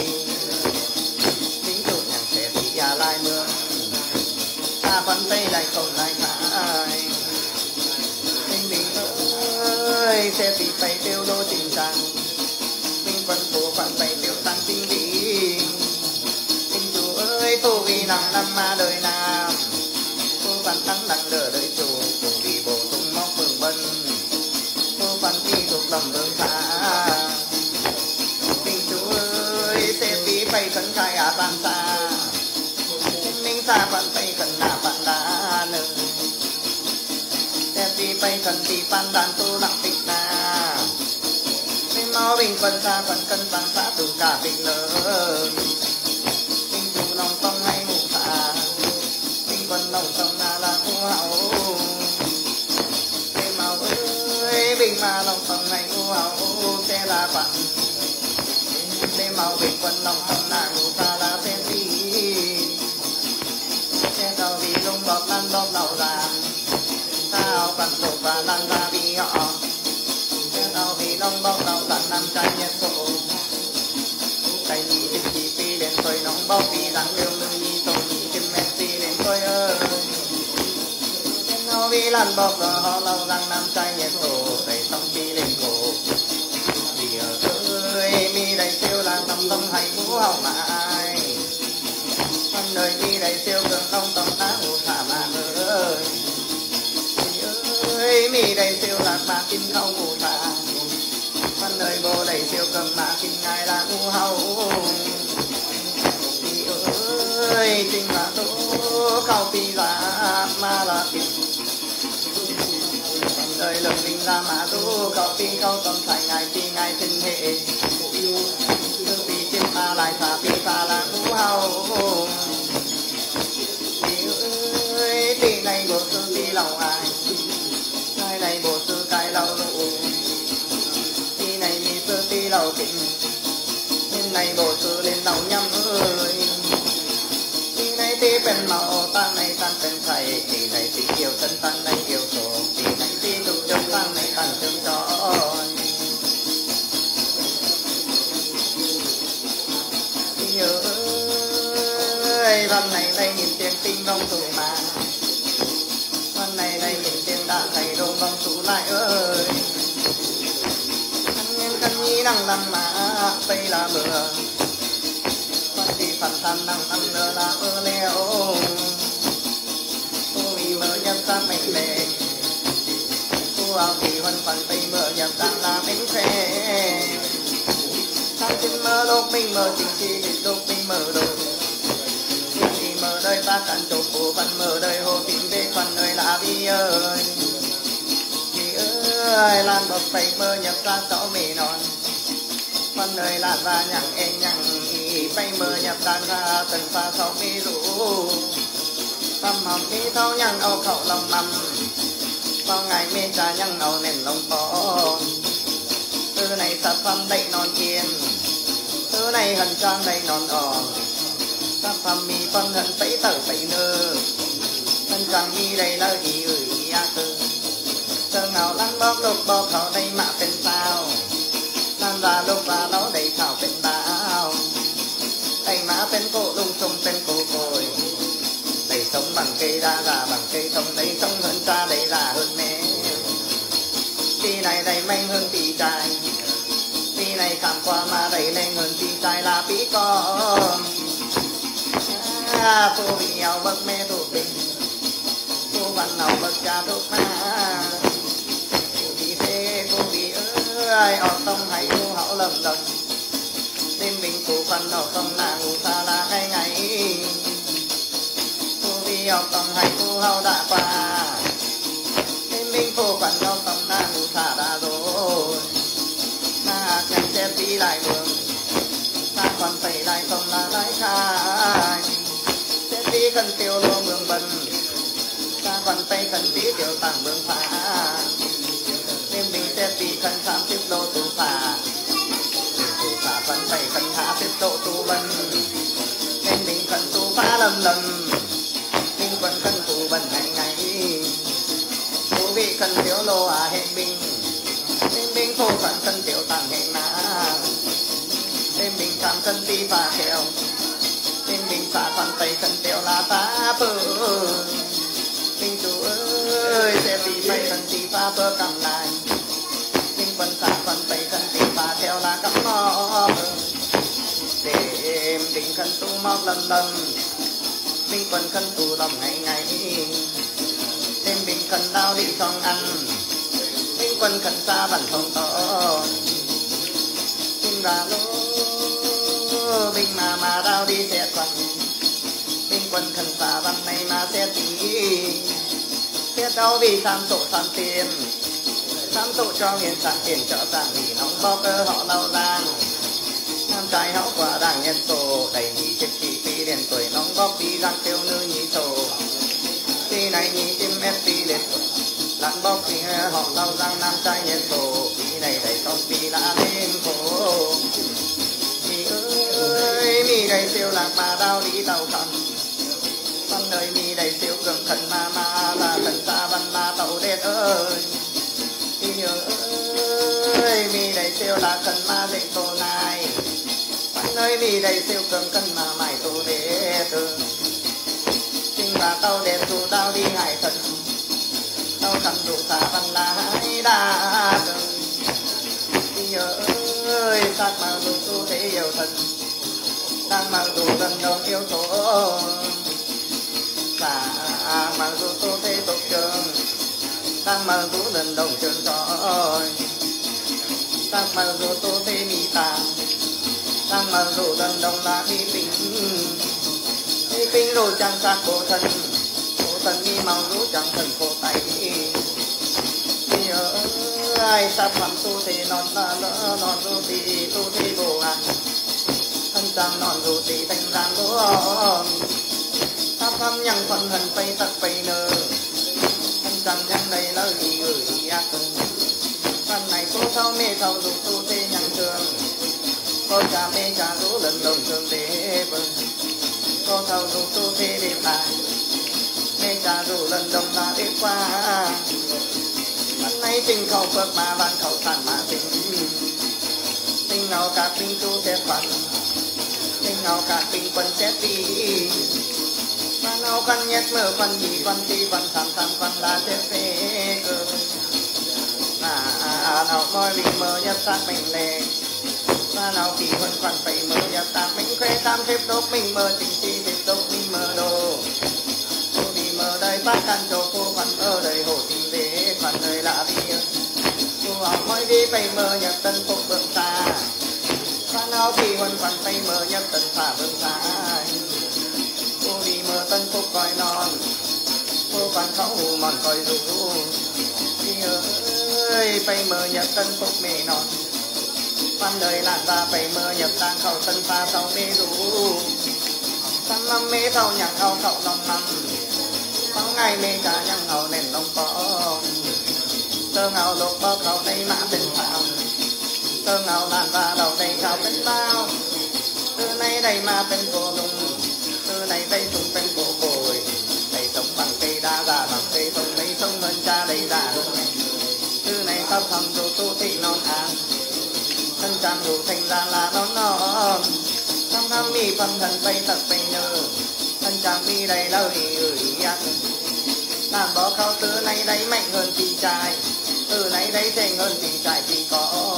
lính chủ nhàng xe tị à lai mưa ta vẫn tây lại không lại khai linh bình ơi xe tị phải tiêu đô trình trang binh quân phố phận phải tiêu tăng chính vị linh chủ ơi tu vì nặng năm ma đời nam tu phận tăng đặng lửa đời chủ cùng vì bổ sung móc phường bân tu phận thi thuộc lòng đường xa linh chủ ơi xe tí bay khấn khai á tam xa minh xa phận tay khấn nạ phận đá nâng xe tí bay khấn tí phan đàn tu lặng tịch na linh máu bình quân xa phận cân phán xã tù cả bình lớn linh chủ lòng phong hay ngủ xa linh quân lòng sông na là u hậu linh máu ơi bình mà lòng sông hay u hậu xe là phận linh máu bình quân lòng sông na ngủ xa là xe tí xe tàu vì lông bọc lăn bọc đầu ra sao phận tổ và lăn ra vì họ xe tàu vì lông bọc đầu lăn năm trái nhật sổ tay nhị chim chỉ phi lên tôi nóng bọc vì rắn liêu lư nhi tổ nhị chim mẹ phi lên tôi ơi nó vì lăn bọc rồi họ lâu răng năm trái nhật sổ tay xong phi lên cổ vì ở ơi mi đầy siêu là tâm tâm hay ngũ hậu mãi thân đời mi đầy siêu cường long tâm tá ngũ thả mà ơi vì ơi mi đầy siêu là mà kim khâu ngũ thả thân đời bồ đầy siêu cường mà kim ngài là ngũ hậu vì ơi tình mà tố khâu phi là ma là kim đời lực linh ra mà tu khẩu phi khâu tâm thành ngài phi ngài sinh hệ thương phi chim ta lại phá phi phá là ngũ hậu phi ơi phi này bộ sư phi lòng ai cái này bộ sư cái lâu lụ phi này mi sư phi lầu kinh bên này bộ sư lên đầu nhâm ơi phi này phi bên màu tan này tan bên thầy phi này phi yêu thân tan này yêu số phi này phi tục trong tan này tan trong tròn phi ơi văn này đây nhìn tiếng tinh vong thủ mà văn này đây nhìn tiếng đã thầy đồn vong thủ lại ơi thân nhân thân nhi năng năng mà đây là mưa văn thì phật tham năng năng nơ là mưa leo tu vì mơ nhân sang mệnh lệ tu áo thì huân phần tây mơ nhập sang là bánh xe sang trên mơ đốt mình mơ tình chi định đốt mình mơ đồ thì mơ đời ta cần chụp của phần mơ đời hồ tìm về phần đời là vi ơi vì ơi lan bọc tây mơ nhập sang sáu mì non phần đời là và nhặng em nhặng tây mơ nhập sang ra từng pha sáu mì rủ tâm hồng đi thâu nhang âu khẩu lòng nằm bao ngày mê trà nhang âu nền lòng phó từ này sắp phong đầy non kiên từ này hần trang đầy non òn ta phàm mi phân hận tấy tờ tấy nơ thân chẳng mi đây là gì ơi à tư sơ ngào lăn bóp lục bóp họ đây màเป็นsao lan ra lúc và nó đầy thảoเป็นดาวđây màเป็นcổ lung tungเป็นcổ cồi đây sống bằng cây đa già bằng cây thông đây sống hơn cha đây già hơn mẹ tí này đây manh hơn tí trai tí này khám qua mà đây lên hơn tí trai là bí con à, tu vì nhau bậc mẹ tu tình tu văn nào bậc cha tu ma tu vì thế tu vì ơi ở tông hay tu hậu lầm lầm đêm mình tu văn ở tông là ngủ xa là ngày ngày tu vì ở tông hay tu hậu đã qua đêm mình tu văn ở tông là ngủ xa đã rồi mà ngày sẽ đi lại đường ta còn phải lại tông là lại khai tí khẩn tiêu lô mương bần ta còn tay khẩn tí tiểu tàng mương phá đêm mình sẽ tí khẩn sám tiếp lô tu phá tu phá phần tay khẩn hạ tiếp lô tu bần đêm mình khẩn tu phá lầm lầm đêm quần khẩn tu bần ngày ngày tu vị khẩn tiểu lô à hệ bình đêm mình khô khẩn khẩn tiểu tàng hệ ná đêm mình khám khẩn tí phá theo đêm mình xả phần tay khẩn tiểu là phá bờ mình chủ ơi sẽ bị bay khẩn tí phá bờ cầm lại mình quần xả phần tay khẩn tí phá theo là cắm mò đêm định khẩn tu móc lần lần mình quần khẩn tu lòng ngày ngày đêm mình khẩn đau đi xong ăn mình quần khẩn xa bản thông to mình ra lô mình mà mà đau đi sẽ quần mình quần khẩn xa văn này mà sẽ tí sẽ đau vì sam tổ sam tiền sam tổ cho nghiền sản tiền trợ sản vì nóng bao cơ họ đau giang nam trai họ quả đảng nhân tổ đầy nhị chết kỳ phi đèn tuổi nóng góp đi răng tiêu nữ nhị tổ khi này nhị tim ép phi lên lặng bóc thì họ đau giang nam trai nhân tổ khi này đầy tông phi đã lên phố ơi mi đầy siêu lạc mà đau đi tàu khẩn văn đời mi đầy siêu cường khẩn mà mà là khẩn xa văn là tàu đen ơi mi ơi mi đầy siêu là khẩn mà dạy tổ này văn đời mi đầy siêu cường khẩn mà mãi tổ đen ơi chính là tàu đen tu đau đi hải thần tàu khẩn đủ xa văn là hải đa mi ơi sát mà dù tu thế yêu thần đang mang dù lần đầu yêu thổ và mang dù tu thế tục trường đang mang dù lần đồng trường rồi đang mang dù tu thế mi tàng đang mang dù lần đồng là mi bình mi bình rồi chẳng sát bộ thân bộ thân mi mang dù chẳng thần khổ tay mi ơi sát phạm tu thế non là lỡ non tu thì tu thế vô ảnh thân trang non dù tí thành gian luôn pháp thăm nhằng phần hần tây tắc tây nơ thân trang nhằng này là gì gửi ác phần này cô thao mê thao dù tu tê nhằng trường cô cha mê cha rũ lần đồng trường đế vâng cô thao dù tu tê đêm lại mê cha rũ lần đồng là đế qua phần này tình khẩu phật mà bàn khẩu sản mà tình tình nào cả tình tu sẽ phần tình nào cả tình quân sẽ đi mà nào con nhất mở con gì con ti con thầm thầm con là sẽ phê cơ mà nào nói mình mơ nhất xác mình lệ mà nào khi hơn còn phải mơ nhất xác mình khoe tam thêm đốt mình mơ tình chi thêm đốt mình mơ đồ cô đi mơ đời phát căn cho cô còn mơ đời hồ tình đế còn đời lạ đi cô học mỗi đi phải mơ nhất tân phục vượng xa và nào khi huân khoăn tay mơ nhất tận phả vươn xa cô đi mơ tân phúc coi non cô còn khóc hù mòn coi rủ đi ơi phải mơ nhất tân phúc mê non văn đời làn ra phải mơ nhất đang khẩu tân pha sau mê rủ trăm năm mê thâu nhằng hậu khẩu lòng năm bao ngày mê cả nhằng hậu nền lòng có tơ ngào lục bao khẩu đây mã tình phạm tơ ngào làn ra đầu đây khảo bên bao từ nay đây mà bên cô lùng từ này đây sungเป็นcổ bồi đây sống bằng cây đa già bằng cây sông đây sông hơn cha đây già từ này tao thầm dù tu thị non an thân trang dù thành ra là non non thăm thăm mi phần thân bay thật bay nhờ thân trang mi đầy lời gửi ăn làm bỏ khao từ này đây mạnh hơn chị trai từ này đây thành hơn chị trai thì có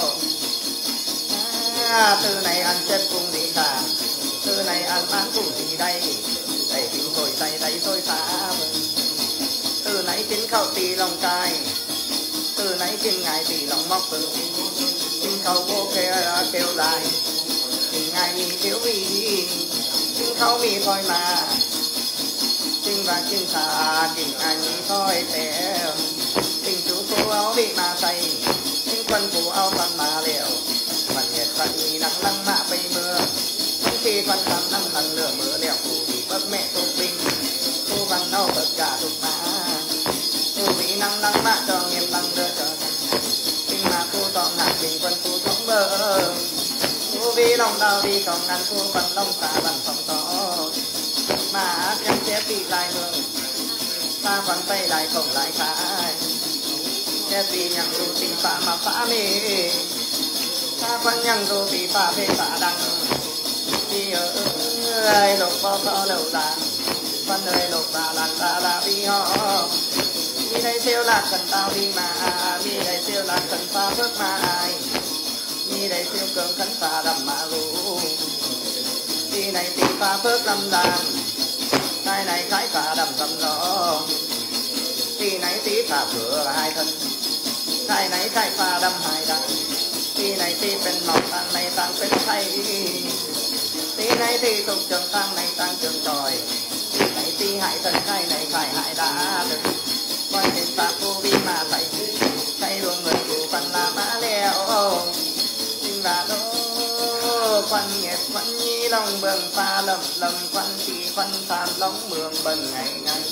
à, từ này ăn chết cùng đi tàn từ này ăn bán cùng gì đây đây tiếng rồi tay đây rồi xa từ này chính khẩu tì lòng trai từ này chính ngài tì lòng móc từ chính khẩu vô kêu kêu lại chính ngài mi thiếu vì chính khẩu mi thôi mà chính và chính xa chính ai mi thôi theo chính chú phú áo bị mà say chính quân phú áo phần mà liệu phần nhiệt phần mi nắng lăng mạ bay mưa khi phần làm năm lần lửa mưa đèo phù vì bất mẹ thuộc binh thu bằng nâu tất cả thuộc má thu vì năng lăng mạ cho nghiêm lăng đưa cho kinh mà thu tòng hạt bình quân thu sống bờ thu vì lòng đau đi còn ngăn thu phần lòng xả bằng phòng to mà em sẽ bị lại mường ta phần tay lại không lại khai sẽ vì nhận dù tình phá mà phá mê ta phần nhận dù bị phá phê phá đăng đi ơi lục bao cao đầu đàn phần đời lục bà làng ta là đi họ đi đây siêu lạc cần tao đi mà đi đây siêu lạc cần pha phước mà ai đi đây siêu cường khấn pha đầm mà lũ đi này tìm pha phước lâm đàn đây này khái pha đầm cầm gió đi này tí pha cửa là hai thân đây này khái pha đầm hai đăng đi này tíเป็นmọc tăng này tăngเป็นไทยtí này thì tục trường tăng này tăng trường tròi tí này tí hại thần khai này khai hại đã được coi trên ta cô vi mà thầy thầy luôn người cụ phần là má leo nhưng là đó quan nghiệp quan nhi lòng bường pha lầm lầm quan thì quan phan lóng mường bần ngày ngày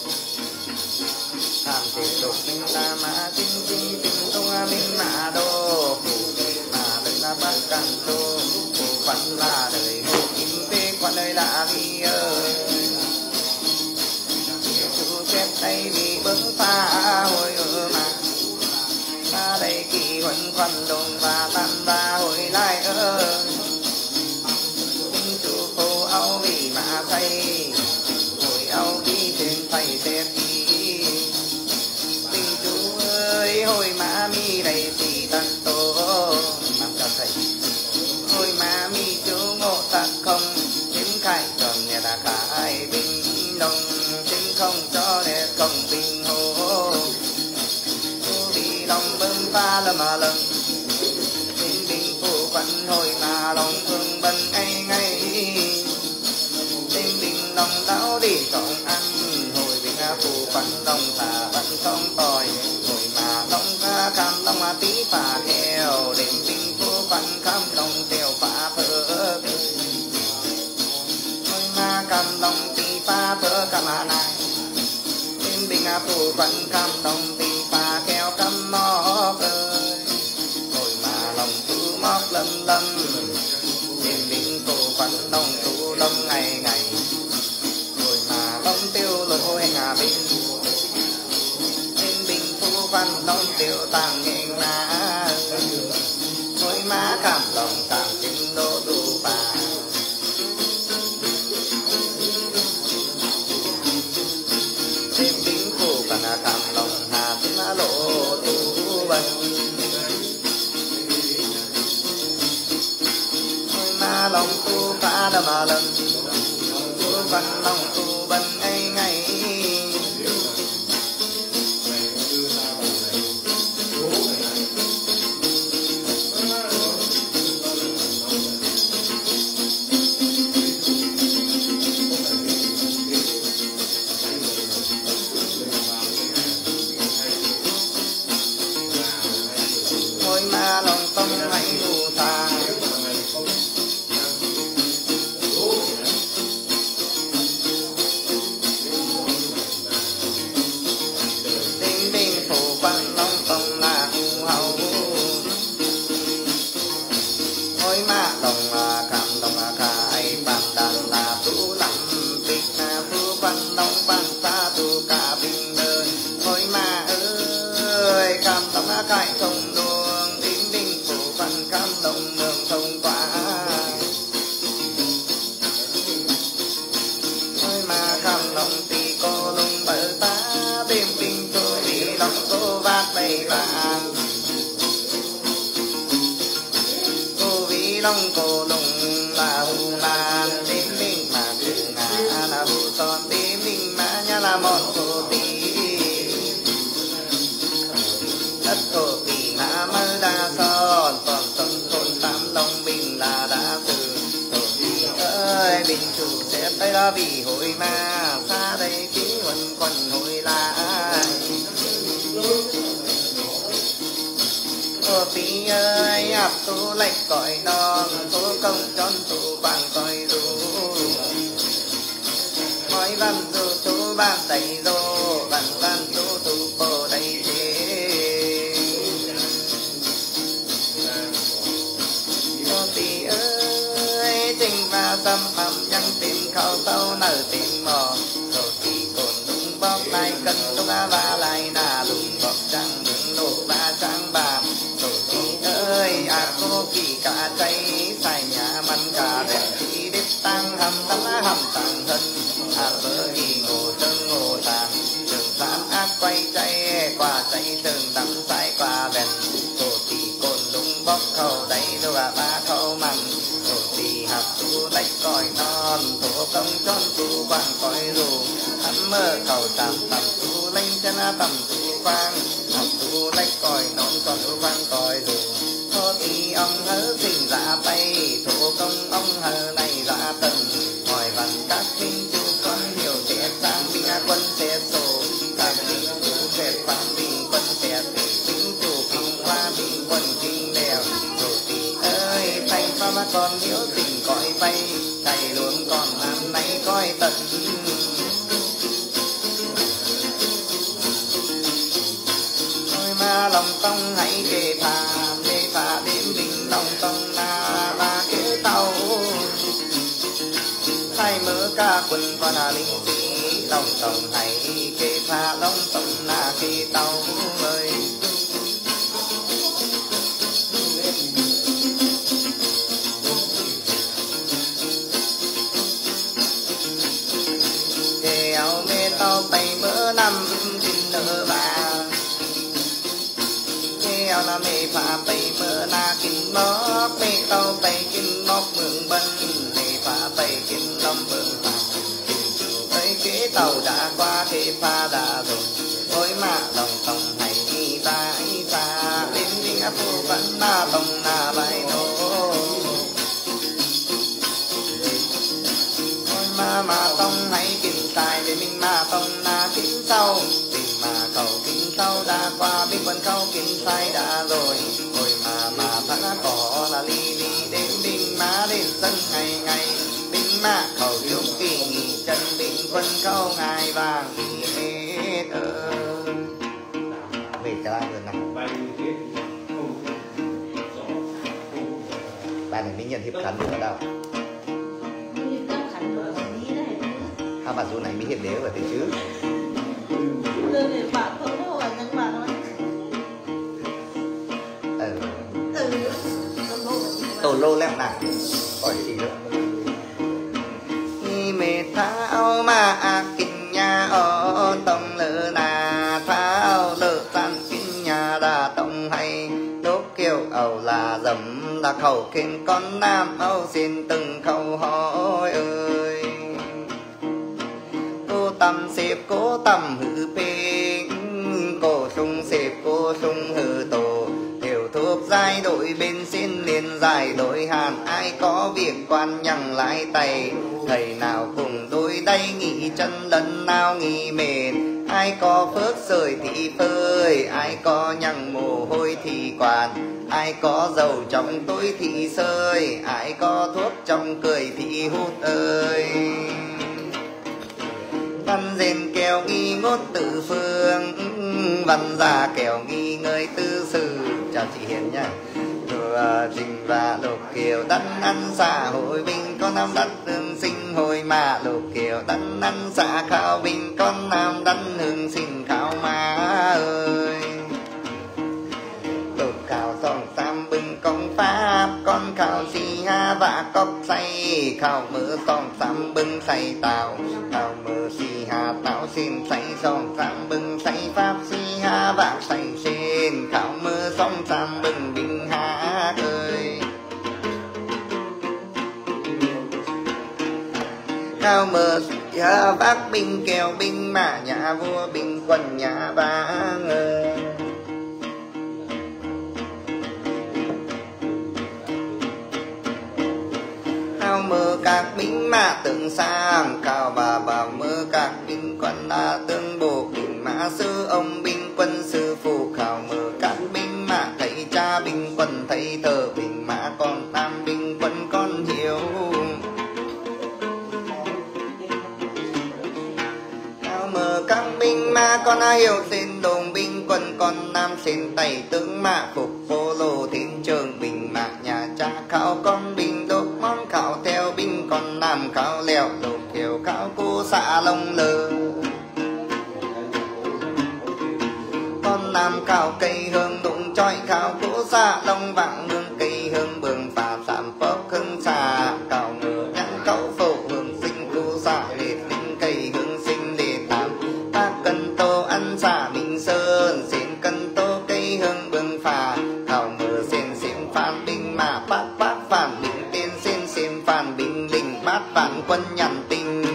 tham tiền đục mình là mà tinh chi tinh tung mình mà đô mà đừng là bắt căn đô quan là đời hộ kim bê quan đời là vì ơi chú phép tay vì bướng pha hồi ở mà ta đây kỳ huấn quan đồng và tam ba hồi lại ơi chú cô áo vì mà thay hồi áo đi trên thay xe đi tình chú ơi hồi mà mi đây thì tăng tô làm cho thầy hồi mà mi chú ngộ tạc không chính khai tròn nhà đã khai bình đồng chính không cho để công bình hồ vì lòng bưng pha là mà lần bình bình phụ quanh hồi mà lòng thương bần ngay ngay bình bình lòng đau đi còn ăn hồi bình phụ quanh lòng thả vẫn không tòi hồi mà lòng ca cam lòng tí phà theo đêm bình phụ quanh cam lòng theo phá phơ hồi mà cam lòng tí phá phơ cam hà này đêm bình phụ quanh cam lòng tí phà keo cam móc hồi mà lòng cứ móc lâm lâm đêm bình phụ quanh lòng tu lâm ngày ngày hồi mà lòng tiêu lộ hành hà bình đêm bình phụ quanh lòng tiêu tàng nghề na hồi mà cảm lòng tàng chính đô tu bà đêm bình phụ quanh cảm lòng hà tính lộ tu bần hồi mà lòng tu phá đâm mà lần tu quanh lòng tu bần ngay ngay hồi mà lòng tâm hãy đủ tà đinh đinh phủ quanh lòng tâm là hù hậu hồi mà lòng là cảm lòng là cái bàn đàn là tú lắm ma cải thông đường đến đình phủ văn cam đồng đường thông qua ôi mà cam đồng thì cô lùng bờ ta đêm đình tôi đi lòng cô vát bầy vàng cô vì lòng cô lùng là hù man đêm đình mà cứ ngã là hù son đêm đình mà nhá là mọn cô tí đất thổ tỷ ngã mơ đa son còn sống thôn tám long bình là đá từ thổ tỷ ơi bình chủ sẽ tới đó vì hội ma xa đây chỉ quần quần hội lại thổ tỷ ơi áp tu lệch cõi non thổ công tròn tu vàng cõi ru hỏi văn du tu ban đầy rô văn văn tu tu bồ đầy tỷ ơi tình và tâm phẩm nhân tìm khâu sâu nở tìm mò thổ tỷ cồn đúng bóp tay cân lúc á va lại nà lùng bóp trăng đứng nổ ba trăng bàn thổ tỷ ơi à cô kỳ cả cháy xài nhà măn cả đèn chỉ đếp tăng hầm tắm hầm tăng thân à bơ y ngô sơn ngô tàng trường sán ác quay cháy qua cháy sơn đắm say qua đèn thổ tỷ cồn đúng bóp khâu đầy đâu à ba khâu mặn thổ tỷ hạt tu lách cõi non thổ công tròn tu vàng cõi rù hắn mơ khẩu tạm tầm tu lên chân tầm tu vàng hạt tu lách cõi non tròn tu vàng cõi rù thổ tỷ ông hớ sinh ra tay thổ công ông hớ này ra tần hỏi văn các minh chu con hiểu sẽ sang binh quân sẽ sổ các minh chu sẽ phán binh quân sẽ tỷ binh chủ binh hoa binh quân binh lèo thổ tỷ ơi thành pha mà còn hiếu tình cõi bay thầy luôn còn năm nay coi tận ôi mà lòng tông hãy kề thà mê phà đêm bình lòng tông na ba kế tàu thay mơ ca quân con là linh sĩ lòng tông hãy kề thà lòng tông na kề tàu ơi kéo mê tàu bay mơ năm tin nở bà kéo là mê phá bay mơ na kinh móc mê tàu bay kinh móc mường bân mê phá bay kinh lâm mường phá thấy kế tàu đã qua kế pha đã rồi ôi mà lòng tông hay đi vai xa đến đi áp phu vẫn na tông na bài nô ma mà tông hãy kinh tài để mình mà tông na kinh sau tình mà cầu kinh sau đã qua biết quân khâu kinh sai đã rồi hồi mà mà thắng có là ly ly đến binh má đến sân ngày ngày binh mà cầu chúc kỳ nghỉ chân binh quân khâu ngày vàng hết ơn về trở lại rồi này bài này mình nhận hiệp khẩn được ở đâu hai bà dù này mới hiệp đéo ở từ chứ ừ tổ lô lẹo nào hỏi gì nữa mê thao mà kinh nhà ở tông lỡ nà thao lỡ tan kinh nhà đà tông hay đốt kêu ẩu là dầm là khẩu kênh con nam âu xin từng khẩu hỏi ơi cô tâm xếp cô tâm hư bê cô sung xếp cô sung hư tổ tiểu thuốc giai đội bên xin liền giải đội hàn ai có việc quan nhằng lại tay thầy nào cùng đôi đây nghỉ chân lần nào nghỉ mền ai có phước sởi thì phơi ai có nhằng mồ hôi thì quản ai có dầu trong tối thì sơi ai có thuốc trong cười thì hút ơi văn rền kèo nghi ngốt tự phương văn già kèo nghi ngơi tư sử chào chị Hiền nha rồi trình và lục kiều đắn ăn xã hội bình con nam đắn hương sinh hồi mà lục kiều đắn ăn xã khao bình con nam đắn hương sinh khao má ơi hạp con khảo xì ha và cóc say khảo mơ song sám bưng say tàu khảo mơ xì ha táo xin say song sám bưng say pháp xì ha và say xin khảo mơ song sám bưng binh ha ơi khảo mơ xì ha vác binh kèo binh mã nhà vua binh quân nhà vang ơi khảo mơ các binh mã tượng sang khảo bà bà mơ các binh quân đã tương bộ binh mã sư ông binh quân sư phụ khảo mơ các binh mã thầy cha binh quân thầy thờ binh mã con tam binh quân con hiếu khảo mơ các binh mã con hiểu xin đồng binh quân con nam xin tẩy tướng mã phục vô lô thiên trường binh mã nhà cha khảo con binh đốt món khảo theo binh con nam khảo leo lục kiểu khảo cô xạ lông lơ con nam khảo cây hương đụng choi khảo cô xạ lông vạng hương cây hương bường phà sạm phốc hương xà khảo ngờ nhãn khẩu phụ hương sinh cô xạ liệt linh cây hương sinh liệt tạm ta cần tô ăn xạ bình sơn xin cần tô cây hương bường phà khảo mờ xin xin phan binh mà bát bát phản binh tiên xin xin phan binh linh bát vạn quân nhằn tình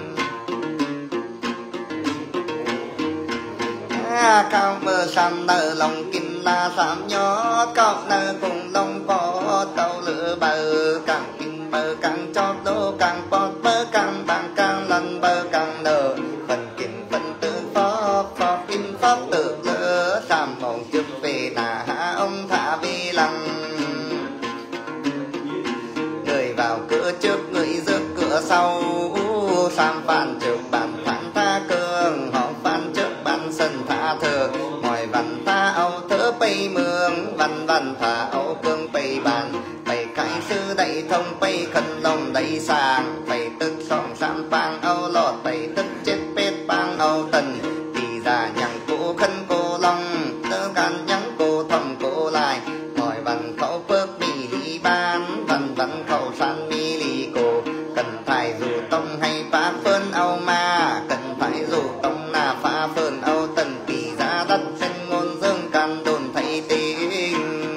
à, khảo mờ sam nợ lòng kinh la sam nhó cọc nợ cùng lòng có tàu lửa bờ càng kinh bờ càng chót đô càng bọt bờ càng bằng càng lần bờ càng nợ phần kinh phần tự phó phó kinh pháp tự lỡ sam mong chức về nà hạ ông thả vi lăng người vào cửa trước người rước cửa sau sam phản trước bàn phản tha cương họ phản trước bàn sân tha thường mọi văn tha âu thớ bay mương văn văn tha âu cương bay bàn bay khai sư đẩy thông bay khẩn lòng đẩy sàng bay tức song sam pang âu lọt bay tức chết bết pang âu tần thì ra nhằng cô khân cô long tớ can nhắng cô thầm cô lại mọi văn khẩu phước bị lý ban văn văn khẩu san mi lì cô cần phải dù tông hay phá phơn âu ma cần phải dù tông là phá phơn âu tần tỷ ra đất sen ngôn dương can đồn thấy tình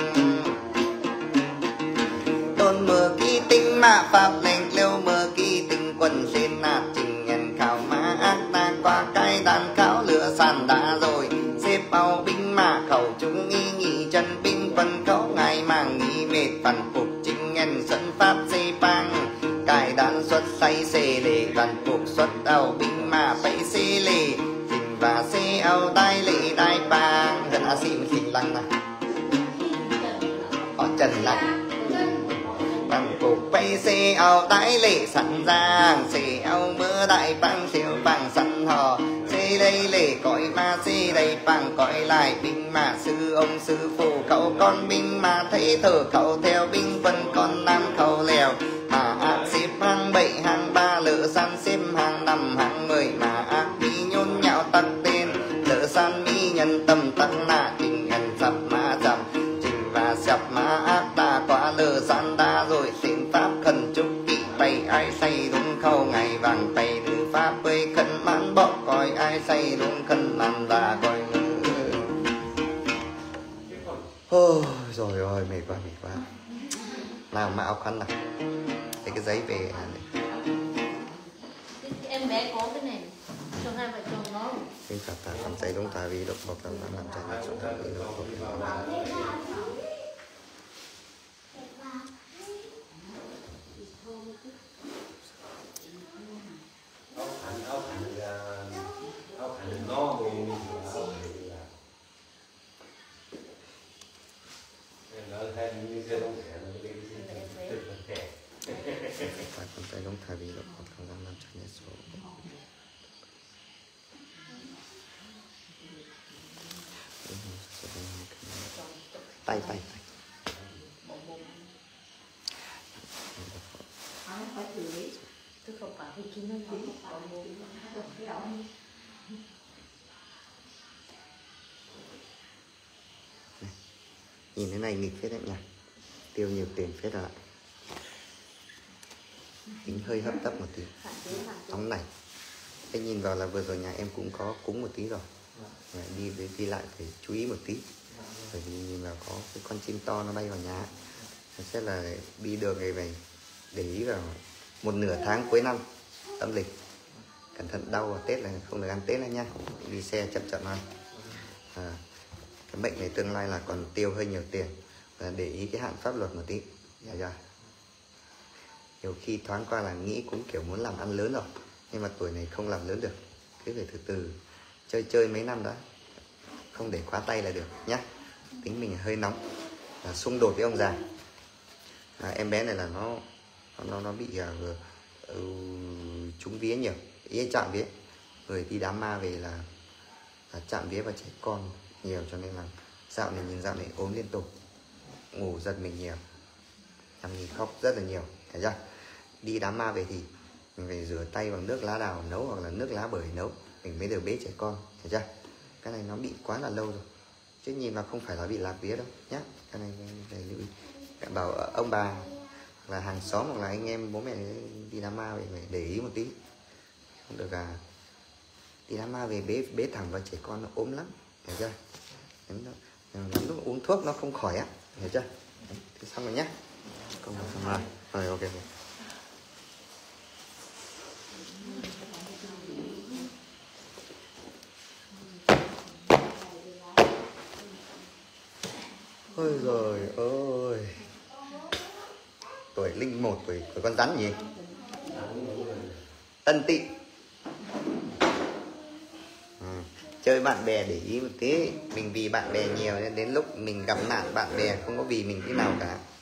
đồn mưa ký tinh mạ pháp lệnh liêu mưa ký tinh quân xin nạt trình nhân khảo má ác ta qua cái đàn khảo lửa sàn đã rồi xếp bao binh mã khẩu chúng nghi nhị chân binh quân khẩu ngày màng nghi mệt phản phục chính nhân sân pháp dây bang cài đạn xuất say xê lệ văn phục xuất đầu binh mã bay xê lệ trình và xê âu đai lệ đai bang gần á xì xì lăng nè họ trần lăng văn phục bay xê âu đai lệ sẵn giang xê âu mưa đại bang siêu bang sẵn hò xê đây lệ cõi ma xê đây bang cõi lại binh mã sư ông sư phụ cậu con binh mã thấy thở cậu theo binh quân con nam khẩu lèo mà ác xếp hàng bảy hàng ba lỡ san xếp hàng năm hàng mười mà ác đi nhôn nhạo tắc tên lỡ san mi nhân tâm tắc nạ trình nhân sập má chậm trình và sập má ác ta quá lỡ san đa rồi xin pháp khẩn chúc kỵ bày ai say đúng khâu ngày vàng bày nữ pháp với khẩn mãn bỏ coi ai say đúng khẩn làm và coi nữ ôi rồi ôi mệt quá mệt quá nào mà áo khăn nào lấy cái giấy về này. Em bé có cái này cho hai vợ chồng nó xin phạt ta cầm giấy đúng ta vì độc bọc làm làm cho nó chúng ta bị độc bọc phạt cầm giấy đúng ta vì độc bọc làm làm cho nó số tay tay tay tôi không phải cái kín nó dính nhìn thế này nghịch phết đấy nhỉ tiêu nhiều tiền phết rồi ạ. Tính hơi hấp tấp một tí, nóng này. Thế nhìn vào là vừa rồi nhà em cũng có cúng một tí rồi. Đi đi lại phải chú ý một tí. Bởi vì nhìn vào có cái con chim to nó bay vào nhà. Nó sẽ là đi đường này về để ý vào một nửa tháng cuối năm âm lịch. Cẩn thận đau vào Tết là không được ăn Tết nữa nha. Đi xe chậm chậm ăn. À, cái bệnh này tương lai là còn tiêu hơi nhiều tiền. Và để ý cái hạn pháp luật một tí. Dạ dạ. Nhiều khi thoáng qua là nghĩ cũng kiểu muốn làm ăn lớn rồi. Nhưng mà tuổi này không làm lớn được. Cứ phải từ từ chơi chơi mấy năm đã. Không để quá tay là được nhá. Tính mình hơi nóng. À, xung đột với ông già. À, em bé này là nó nó nó bị uh, uh, trúng vía nhiều, ý chạm vía. Người đi đám ma về là, là chạm vía và trẻ con nhiều, cho nên là dạo này nhìn dạo này ốm liên tục, ngủ giật mình nhiều, nằm nhìn khóc rất là nhiều, thấy chưa? Đi đám ma về thì mình phải rửa tay bằng nước lá đào nấu hoặc là nước lá bưởi nấu, mình mới được bế trẻ con, thấy chưa? Cái này nó bị quá là lâu rồi, chứ nhìn vào không phải là bị lạc vía đâu nhá. Cái này phải lưu ý. Bảo ông bà là hàng xóm hoặc là anh em bố mẹ đi đám ma về phải để ý một tí, không được à đi đám ma về bế bế thẳng vào trẻ con nó ốm lắm, hiểu chưa? Lắm lúc uống thuốc nó không khỏi á, hiểu chưa? Thế xong rồi nhá. Không rồi, rồi ok. Ôi rồi ôi, tuổi linh một, tuổi, tuổi con rắn gì? Tân Tỵ. À, chơi bạn bè để ý một tí. Mình vì bạn bè nhiều nên đến lúc mình gặp nạn bạn bè không có vì mình thế nào cả.